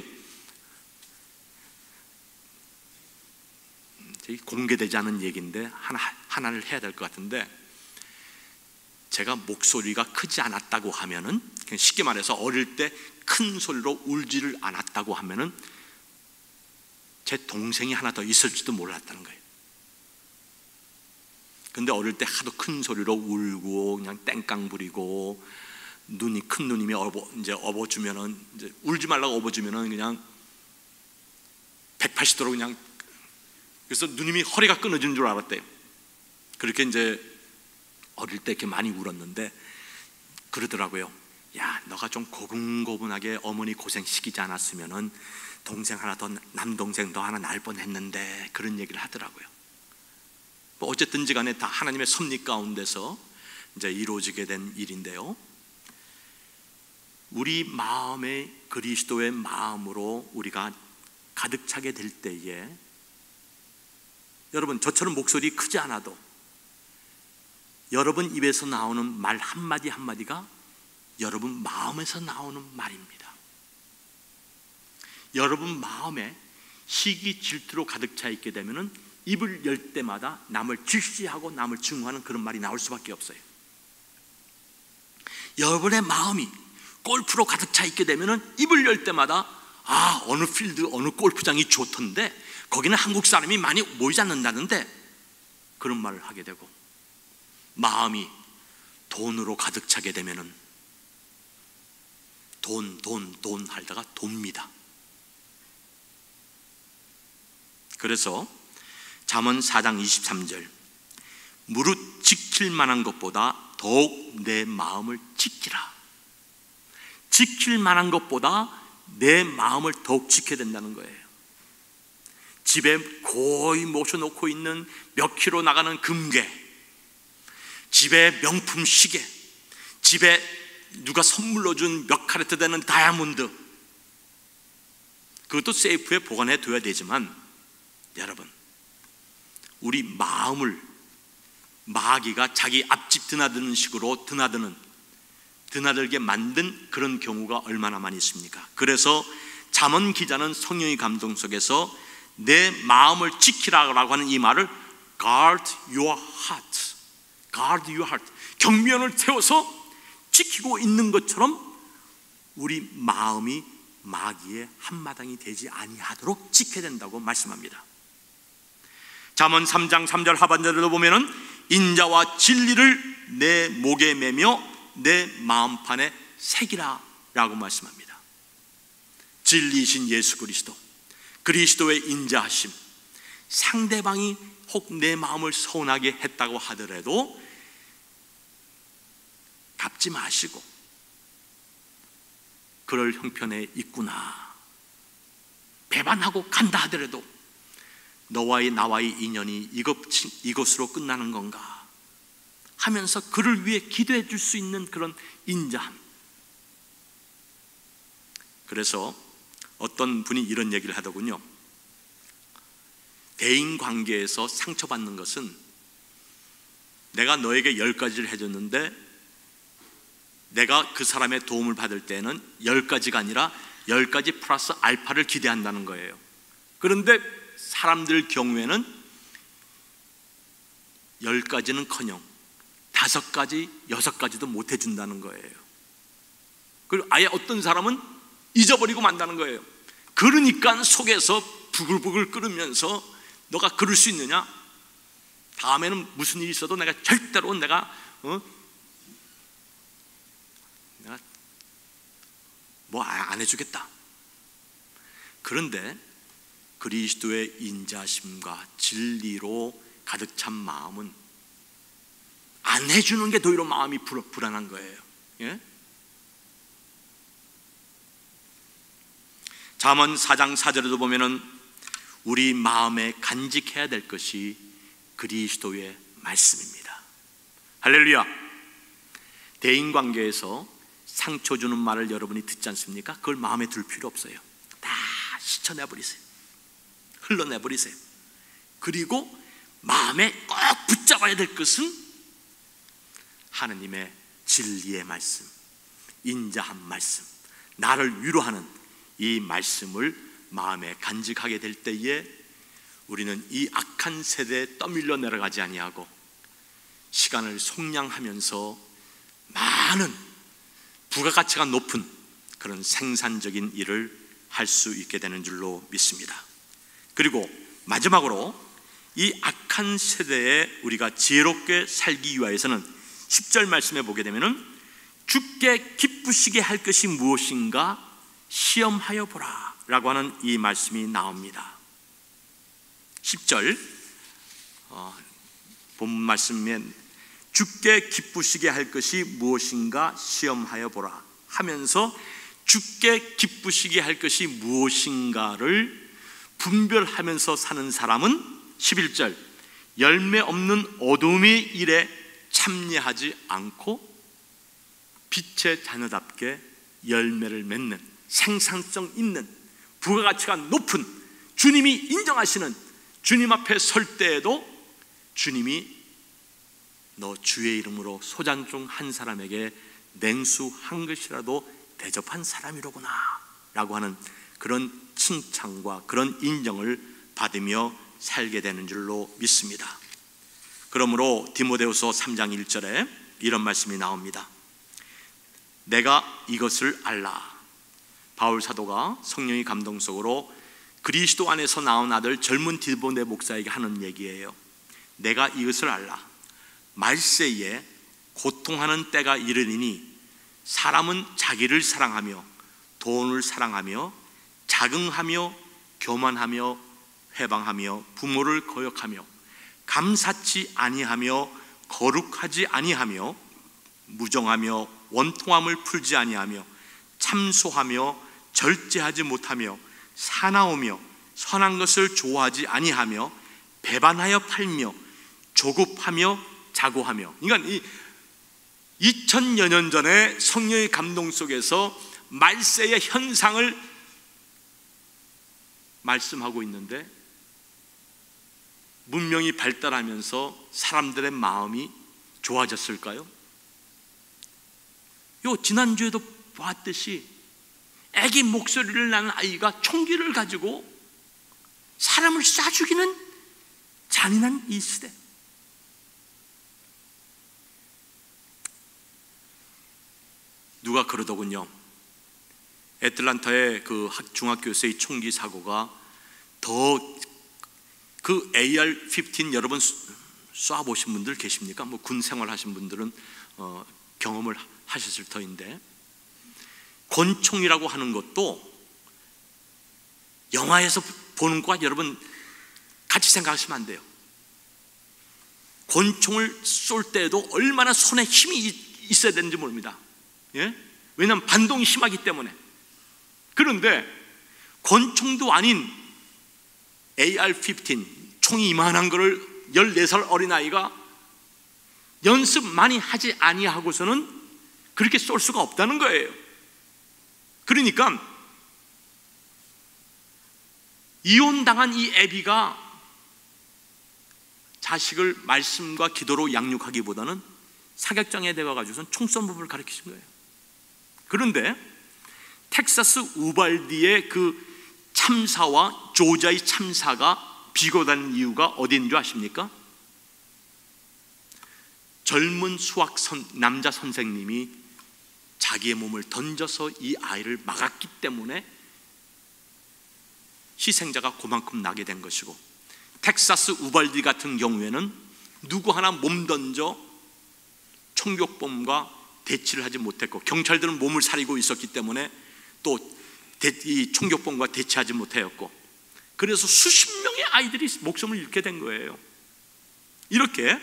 공개되지 않은 얘기인데 하나를 해야 될 것 같은데, 제가 목소리가 크지 않았다고 하면은, 그냥 쉽게 말해서 어릴 때 큰 소리로 울지를 않았다고 하면은 제 동생이 하나 더 있을지도 몰랐다는 거예요. 근데 어릴 때 하도 큰 소리로 울고 그냥 땡깡 부리고, 큰 누님이 이제 업어주면은, 이제 울지 말라고 업어주면은 그냥 180도로 그냥, 그래서 누님이 허리가 끊어지는 줄 알았대요. 그렇게 이제 어릴 때 이렇게 많이 울었는데 그러더라고요. 야, 너가 좀 고분고분하게 어머니 고생시키지 않았으면은 동생 하나 더, 남동생 너 하나 낳을 뻔했는데, 그런 얘기를 하더라고요. 뭐 어쨌든지 간에 다 하나님의 섭리 가운데서 이제 이루어지게 된 일인데요, 우리 마음에 그리스도의 마음으로 우리가 가득 차게 될 때에, 여러분 저처럼 목소리 크지 않아도 여러분 입에서 나오는 말 한마디 한마디가 여러분 마음에서 나오는 말입니다. 여러분 마음에 시기 질투로 가득 차 있게 되면은 입을 열 때마다 남을 질시하고 남을 증오하는 그런 말이 나올 수밖에 없어요. 여러분의 마음이 골프로 가득 차 있게 되면은 입을 열 때마다 어느 필드, 어느 골프장이 좋던데 거기는 한국 사람이 많이 모이지 않는다는데, 그런 말을 하게 되고, 마음이 돈으로 가득 차게 되면은 돈 하다가 돕니다. 그래서 잠언 4장 23절, 무릇 지킬 만한 것보다 더욱 내 마음을 지키라. 지킬 만한 것보다 내 마음을 더욱 지켜야 된다는 거예요. 집에 고이 모셔놓고 있는 몇 킬로 나가는 금괴, 집에 명품 시계, 집에 누가 선물로 준 몇 카레트 되는 다이아몬드, 그것도 세이프에 보관해 둬야 되지만, 여러분, 우리 마음을 마귀가 자기 앞집 드나드는 식으로 드나들게 만든 그런 경우가 얼마나 많이 있습니까? 그래서 잠언 기자는 성령의 감동 속에서 내 마음을 지키라고 하는 이 말을 guard your heart, guard your heart, 경면을 세워서 지키고 있는 것처럼 우리 마음이 마귀의 한마당이 되지 아니하도록 지켜야 된다고 말씀합니다. 잠언 3장 3절 하반절에도 보면은 인자와 진리를 내 목에 매며 내 마음판에 새기라 라고 말씀합니다. 진리이신 예수 그리스도, 그리스도의 인자하심, 상대방이 혹 내 마음을 서운하게 했다고 하더라도 갚지 마시고 그럴 형편에 있구나, 배반하고 간다 하더라도 나와의 인연이 이것으로 끝나는 건가 하면서 그를 위해 기도해 줄 수 있는 그런 인자함. 그래서 어떤 분이 이런 얘기를 하더군요. 대인관계에서 상처받는 것은 내가 너에게 10가지를 해줬는데 내가 그 사람의 도움을 받을 때는 10가지가 아니라 10가지 플러스 알파를 기대한다는 거예요. 그런데 사람들 경우에는 10가지는커녕 5가지, 6가지도 못 해준다는 거예요. 그리고 아예 어떤 사람은 잊어버리고 만다는 거예요. 그러니까 속에서 부글부글 끓으면서 너가 그럴 수 있느냐? 다음에는 무슨 일이 있어도 내가 절대로 내가 뭐 안 해주겠다. 그런데 그리스도의 인자심과 진리로 가득 찬 마음은 안 해주는 게 도리어 마음이 불안한 거예요. 예? 잠언 4장 4절에도 보면은 우리 마음에 간직해야 될 것이 그리스도의 말씀입니다. 할렐루야. 대인관계에서 상처 주는 말을 여러분이 듣지 않습니까? 그걸 마음에 둘 필요 없어요. 다 씻어내버리세요. 흘러내버리세요. 그리고 마음에 꼭 붙잡아야 될 것은 하느님의 진리의 말씀, 인자한 말씀, 나를 위로하는 이 말씀을 마음에 간직하게 될 때에 우리는 이 악한 세대에 떠밀려 내려가지 아니하고 시간을 속량하면서 많은 부가가치가 높은 그런 생산적인 일을 할 수 있게 되는 줄로 믿습니다. 그리고 마지막으로 이 악한 세대에 우리가 지혜롭게 살기 위하여서는 10절 말씀에 보게 되면은 주께 기쁘시게 할 것이 무엇인가 시험하여 보라 라고 하는 이 말씀이 나옵니다. 10절 본문 말씀에 주께 기쁘시게 할 것이 무엇인가 시험하여 보라 하면서 주께 기쁘시게 할 것이 무엇인가를 분별하면서 사는 사람은 11절 열매 없는 어둠의 일에 참여하지 않고 빛의 자녀답게 열매를 맺는 생산성 있는 부가가치가 높은 주님이 인정하시는 주님 앞에 설 때에도 주님이 너 주의 이름으로 소잔 중 한 사람에게 냉수 한 것이라도 대접한 사람이로구나 라고 하는 그런 칭찬과 그런 인정을 받으며 살게 되는 줄로 믿습니다. 그러므로 디모데후서 3장 1절에 이런 말씀이 나옵니다. 내가 이것을 알라. 바울 사도가 성령의 감동 속으로 그리스도 안에서 나온 아들 젊은 디모데 목사에게 하는 얘기예요. 내가 이것을 알라. 말세에 고통하는 때가 이르리니 사람은 자기를 사랑하며 돈을 사랑하며 자긍하며 교만하며 해방하며 부모를 거역하며 감사치 아니하며 거룩하지 아니하며 무정하며 원통함을 풀지 아니하며 참소하며 절제하지 못하며 사나우며 선한 것을 좋아하지 아니하며 배반하여 팔며 조급하며 자고하며. 그러니까 이 2000여 년 전에 성령의 감동 속에서 말세의 현상을 말씀하고 있는데, 문명이 발달하면서 사람들의 마음이 좋아졌을까요? 지난주에도 봤듯이 애기 목소리를 나는 아이가 총기를 가지고 사람을 쏴 죽이는 잔인한 이 시대. 누가 그러더군요. 애틀란타의 그 중학교에서의 총기 사고가 그 AR-15 여러분 쏴보신 분들 계십니까? 뭐 군 생활하신 분들은 경험을 하셨을 터인데, 권총이라고 하는 것도 영화에서 보는 것과 여러분 같이 생각하시면 안 돼요. 권총을 쏠 때에도 얼마나 손에 힘이 있어야 되는지 모릅니다. 예? 왜냐하면 반동이 심하기 때문에. 그런데 권총도 아닌 AR-15 총이 이만한 거를 14살 어린아이가 연습 많이 하지 아니하고서는 그렇게 쏠 수가 없다는 거예요. 그러니까 이혼당한 이 애비가 자식을 말씀과 기도로 양육하기보다는 사격장에 들어가가지고선 총 쏜 법을 가르치신 거예요. 그런데 텍사스 우발디의 그 참사와 조지아의 참사가 비교된 이유가 어디인 줄 아십니까? 젊은 남자 선생님이 자기의 몸을 던져서 이 아이를 막았기 때문에 희생자가 그만큼 나게 된 것이고, 텍사스 우발디 같은 경우에는 누구 하나 몸 던져 총격범과 대치를 하지 못했고, 경찰들은 몸을 사리고 있었기 때문에 또 이 총격범과 대치하지 못하였고, 그래서 수십 명의 아이들이 목숨을 잃게 된 거예요. 이렇게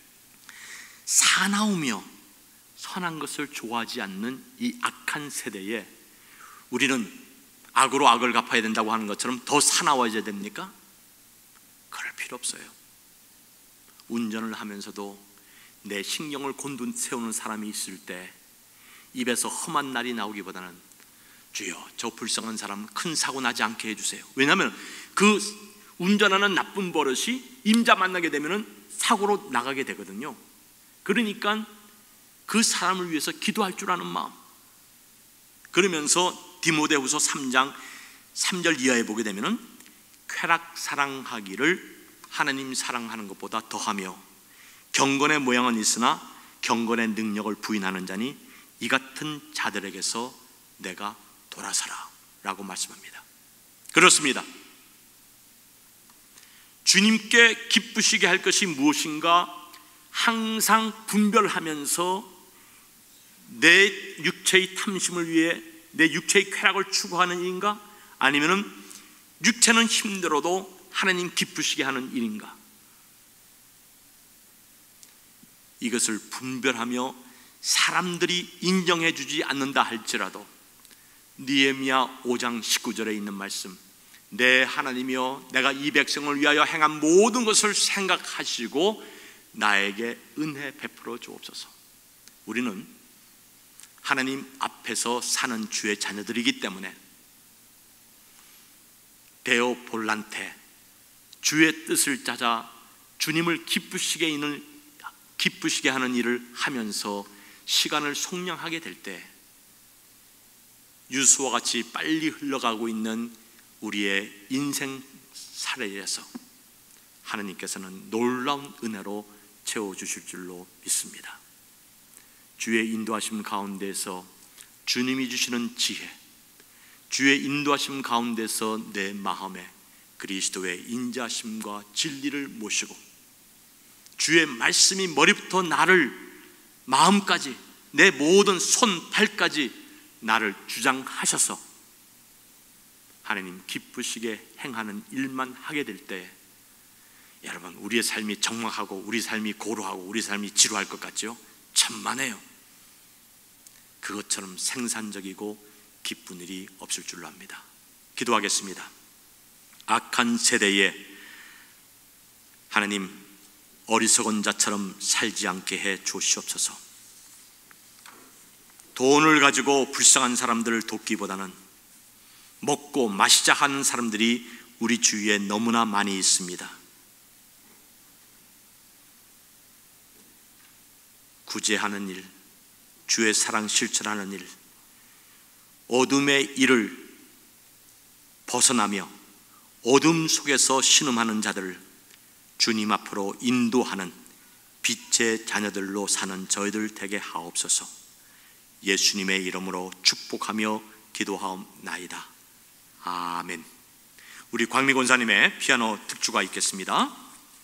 사나우며 선한 것을 좋아하지 않는 이 악한 세대에 우리는 악으로 악을 갚아야 된다고 하는 것처럼 더 사나워져야 됩니까? 그럴 필요 없어요. 운전을 하면서도 내 신경을 곤두세우는 사람이 있을 때 입에서 험한 날이 나오기보다는 주여, 저 불쌍한 사람 큰 사고 나지 않게 해주세요. 왜냐하면 그 운전하는 나쁜 버릇이 임자 만나게 되면 사고로 나가게 되거든요. 그러니까 그 사람을 위해서 기도할 줄 아는 마음. 그러면서 디모데후서 3장 3절 이하에 보게 되면 쾌락 사랑하기를 하나님 사랑하는 것보다 더하며 경건의 모양은 있으나 경건의 능력을 부인하는 자니 이 같은 자들에게서 내가 돌아서라 라고 말씀합니다. 그렇습니다. 주님께 기쁘시게 할 것이 무엇인가 항상 분별하면서 내 육체의 탐심을 위해 내 육체의 쾌락을 추구하는 일인가, 아니면은 육체는 힘들어도 하나님 기쁘시게 하는 일인가, 이것을 분별하며 사람들이 인정해 주지 않는다 할지라도 느헤미야 5장 19절에 있는 말씀, 내 하나님이여 내가 이 백성을 위하여 행한 모든 것을 생각하시고 나에게 은혜 베풀어 주옵소서. 우리는 하나님 앞에서 사는 주의 자녀들이기 때문에 데오 볼란테, 주의 뜻을 찾아 주님을 기쁘시게 하는 일을 하면서 시간을 속량하게 될 때 유수와 같이 빨리 흘러가고 있는 우리의 인생 사례에서 하나님께서는 놀라운 은혜로 채워주실 줄로 믿습니다. 주의 인도하심 가운데서 주님이 주시는 지혜, 주의 인도하심 가운데서 내 마음에 그리스도의 인자하심과 진리를 모시고 주의 말씀이 머리부터 나를 마음까지 내 모든 손 발까지 나를 주장하셔서 하나님 기쁘시게 행하는 일만 하게 될 때 여러분, 우리의 삶이 적막하고 우리 삶이 고루하고 우리 삶이 지루할 것 같죠? 천만에요. 그것처럼 생산적이고 기쁜 일이 없을 줄로 압니다. 기도하겠습니다. 악한 세대에 하나님 어리석은 자처럼 살지 않게 해 주시옵소서. 돈을 가지고 불쌍한 사람들을 돕기보다는 먹고 마시자 하는 사람들이 우리 주위에 너무나 많이 있습니다. 구제하는 일, 주의 사랑 실천하는 일, 어둠의 일을 벗어나며 어둠 속에서 신음하는 자들을 주님 앞으로 인도하는 빛의 자녀들로 사는 저희들 되게 하옵소서. 예수님의 이름으로 축복하며 기도하옵나이다. 아멘. 우리 광미 권사님의 피아노 특주가 있겠습니다.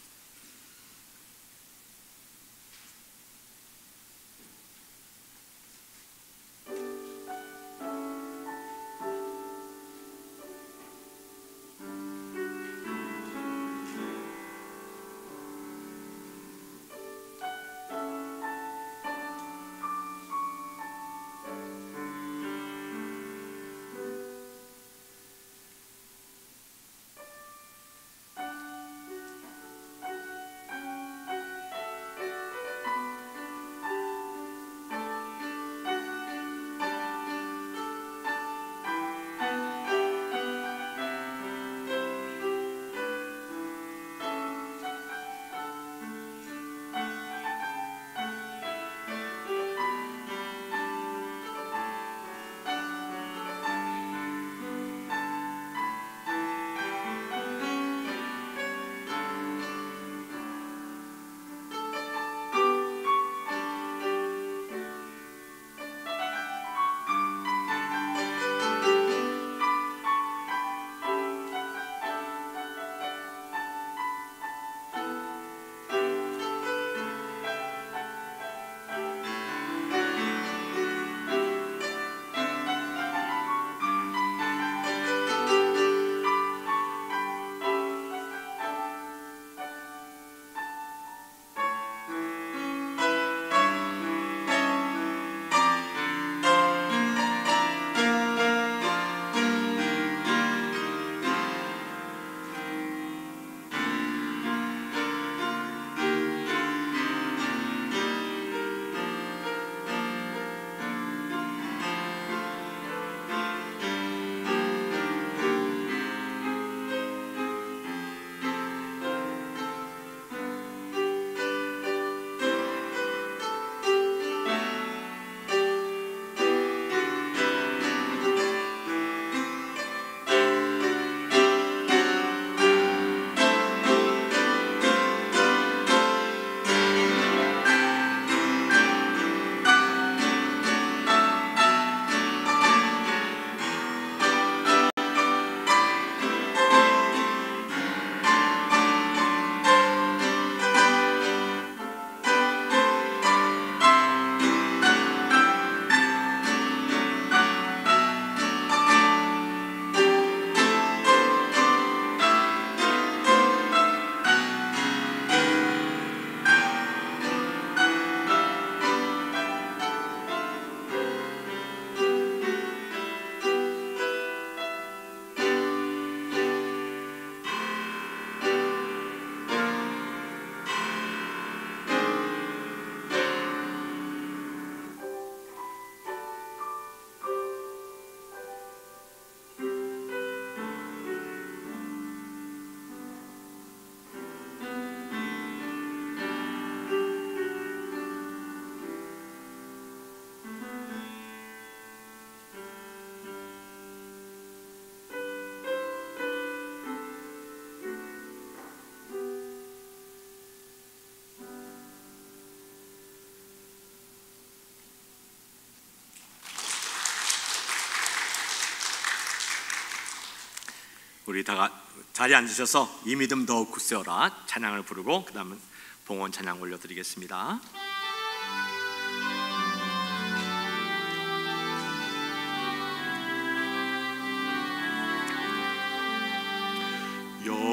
우리 다 자리에 앉으셔서 이 믿음 더욱 굳세어라 찬양을 부르고 그 다음은 봉헌 찬양 올려드리겠습니다.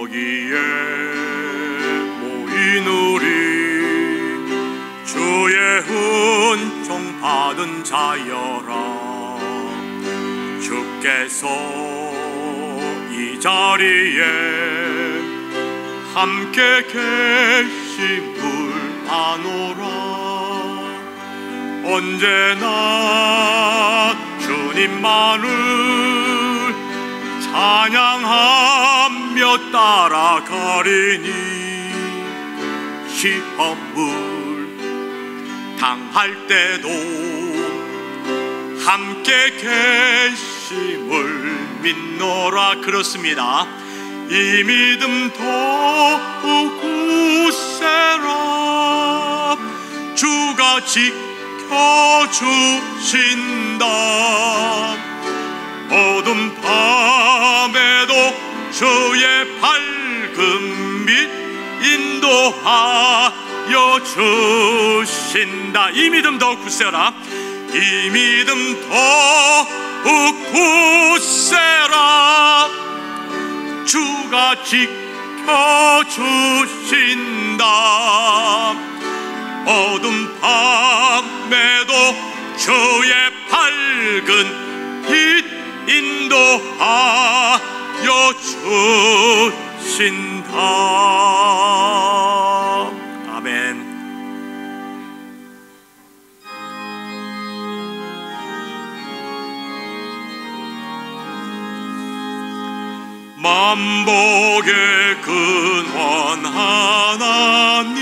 여기에 모인 우리 주의 은총 받은 자여라. 주께서 이 자리에 함께 계심을 아노라. 언제나 주님만을 찬양하며 따라가리니 시험을 당할 때도 함께 계심을 믿노라. 그렇습니다. 이 믿음 더욱 굳세라. 주가 지켜주신다. 어둠 밤에도 주의 밝은 빛 인도하여 주신다. 이 믿음 더욱 굳세라. 이 믿음 더욱 굳세라. 주가 지켜주신다. 어둠 밤에도 주의 밝은 빛 인도하여 주신다. 아멘. 만복의 근원 하나님,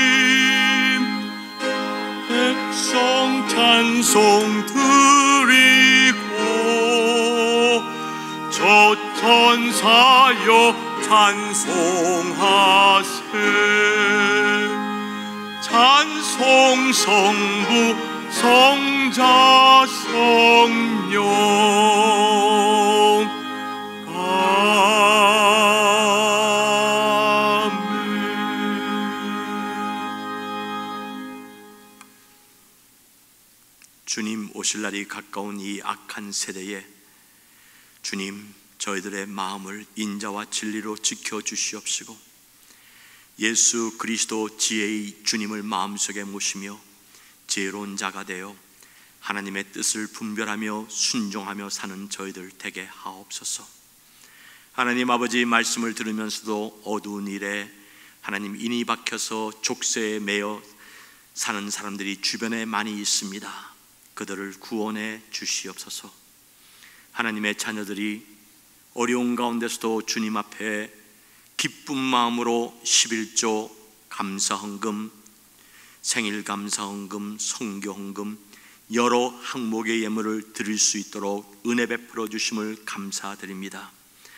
백성 찬송 드리고 저 천사여 찬송하세. 찬송 성부 성자 성령 주님 오실 날이 가까운 이 악한 세대에 주님 저희들의 마음을 인자와 진리로 지켜주시옵시고 예수 그리스도 지혜의 주님을 마음속에 모시며 지혜로운 자가 되어 하나님의 뜻을 분별하며 순종하며 사는 저희들 되게 하옵소서. 하나님 아버지 말씀을 들으면서도 어두운 일에 하나님 인이 박혀서 족쇄에 매여 사는 사람들이 주변에 많이 있습니다. 그들을 구원해 주시옵소서. 하나님의 자녀들이 어려운 가운데서도 주님 앞에 기쁜 마음으로 11조 감사헌금, 생일 감사헌금, 성교헌금 여러 항목의 예물을 드릴 수 있도록 은혜 베풀어 주심을 감사드립니다.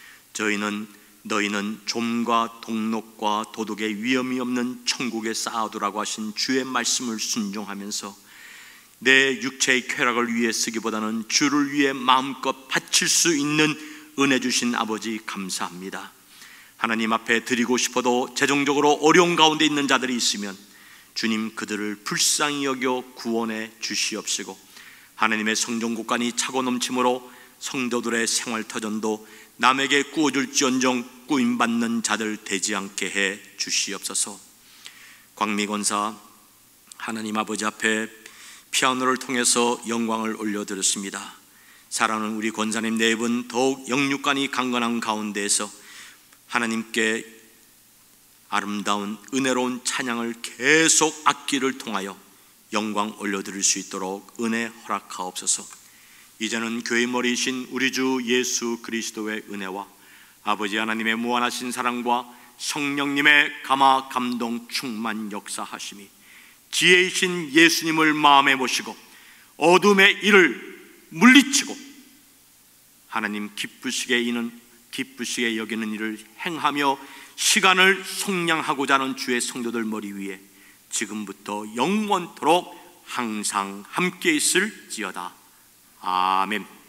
너희는 좀과 동록과 도덕의 위험이 없는 천국에 쌓아두라고 하신 주의 말씀을 순종하면서 내 육체의 쾌락을 위해 쓰기보다는 주를 위해 마음껏 바칠 수 있는 은혜 주신 아버지 감사합니다. 하나님 앞에 드리고 싶어도 재정적으로 어려운 가운데 있는 자들이 있으면 주님 그들을 불쌍히 여겨 구원해 주시옵시고 하나님의 성전곡간이 차고 넘침으로 성도들의 생활터전도 남에게 꾸어줄지언정 꾸임받는 자들 되지 않게 해 주시옵소서. 광미권사 하나님 아버지 앞에 피아노를 통해서 영광을 올려드렸습니다. 사랑하는 우리 권사님 네 분 더욱 영육간이 강건한 가운데에서 하나님께 아름다운 은혜로운 찬양을 계속 악기를 통하여 영광 올려드릴 수 있도록 은혜 허락하옵소서. 이제는 교회 머리이신 우리 주 예수 그리스도의 은혜와 아버지 하나님의 무한하신 사랑과 성령님의 감화 감동 충만 역사하심이 지혜이신 예수님을 마음에 모시고 어둠의 일을 물리치고 하나님 기쁘시게 여기는 일을 행하며 시간을 속량하고자 하는 주의 성도들 머리 위에 지금부터 영원토록 항상 함께 있을지어다. 아멘.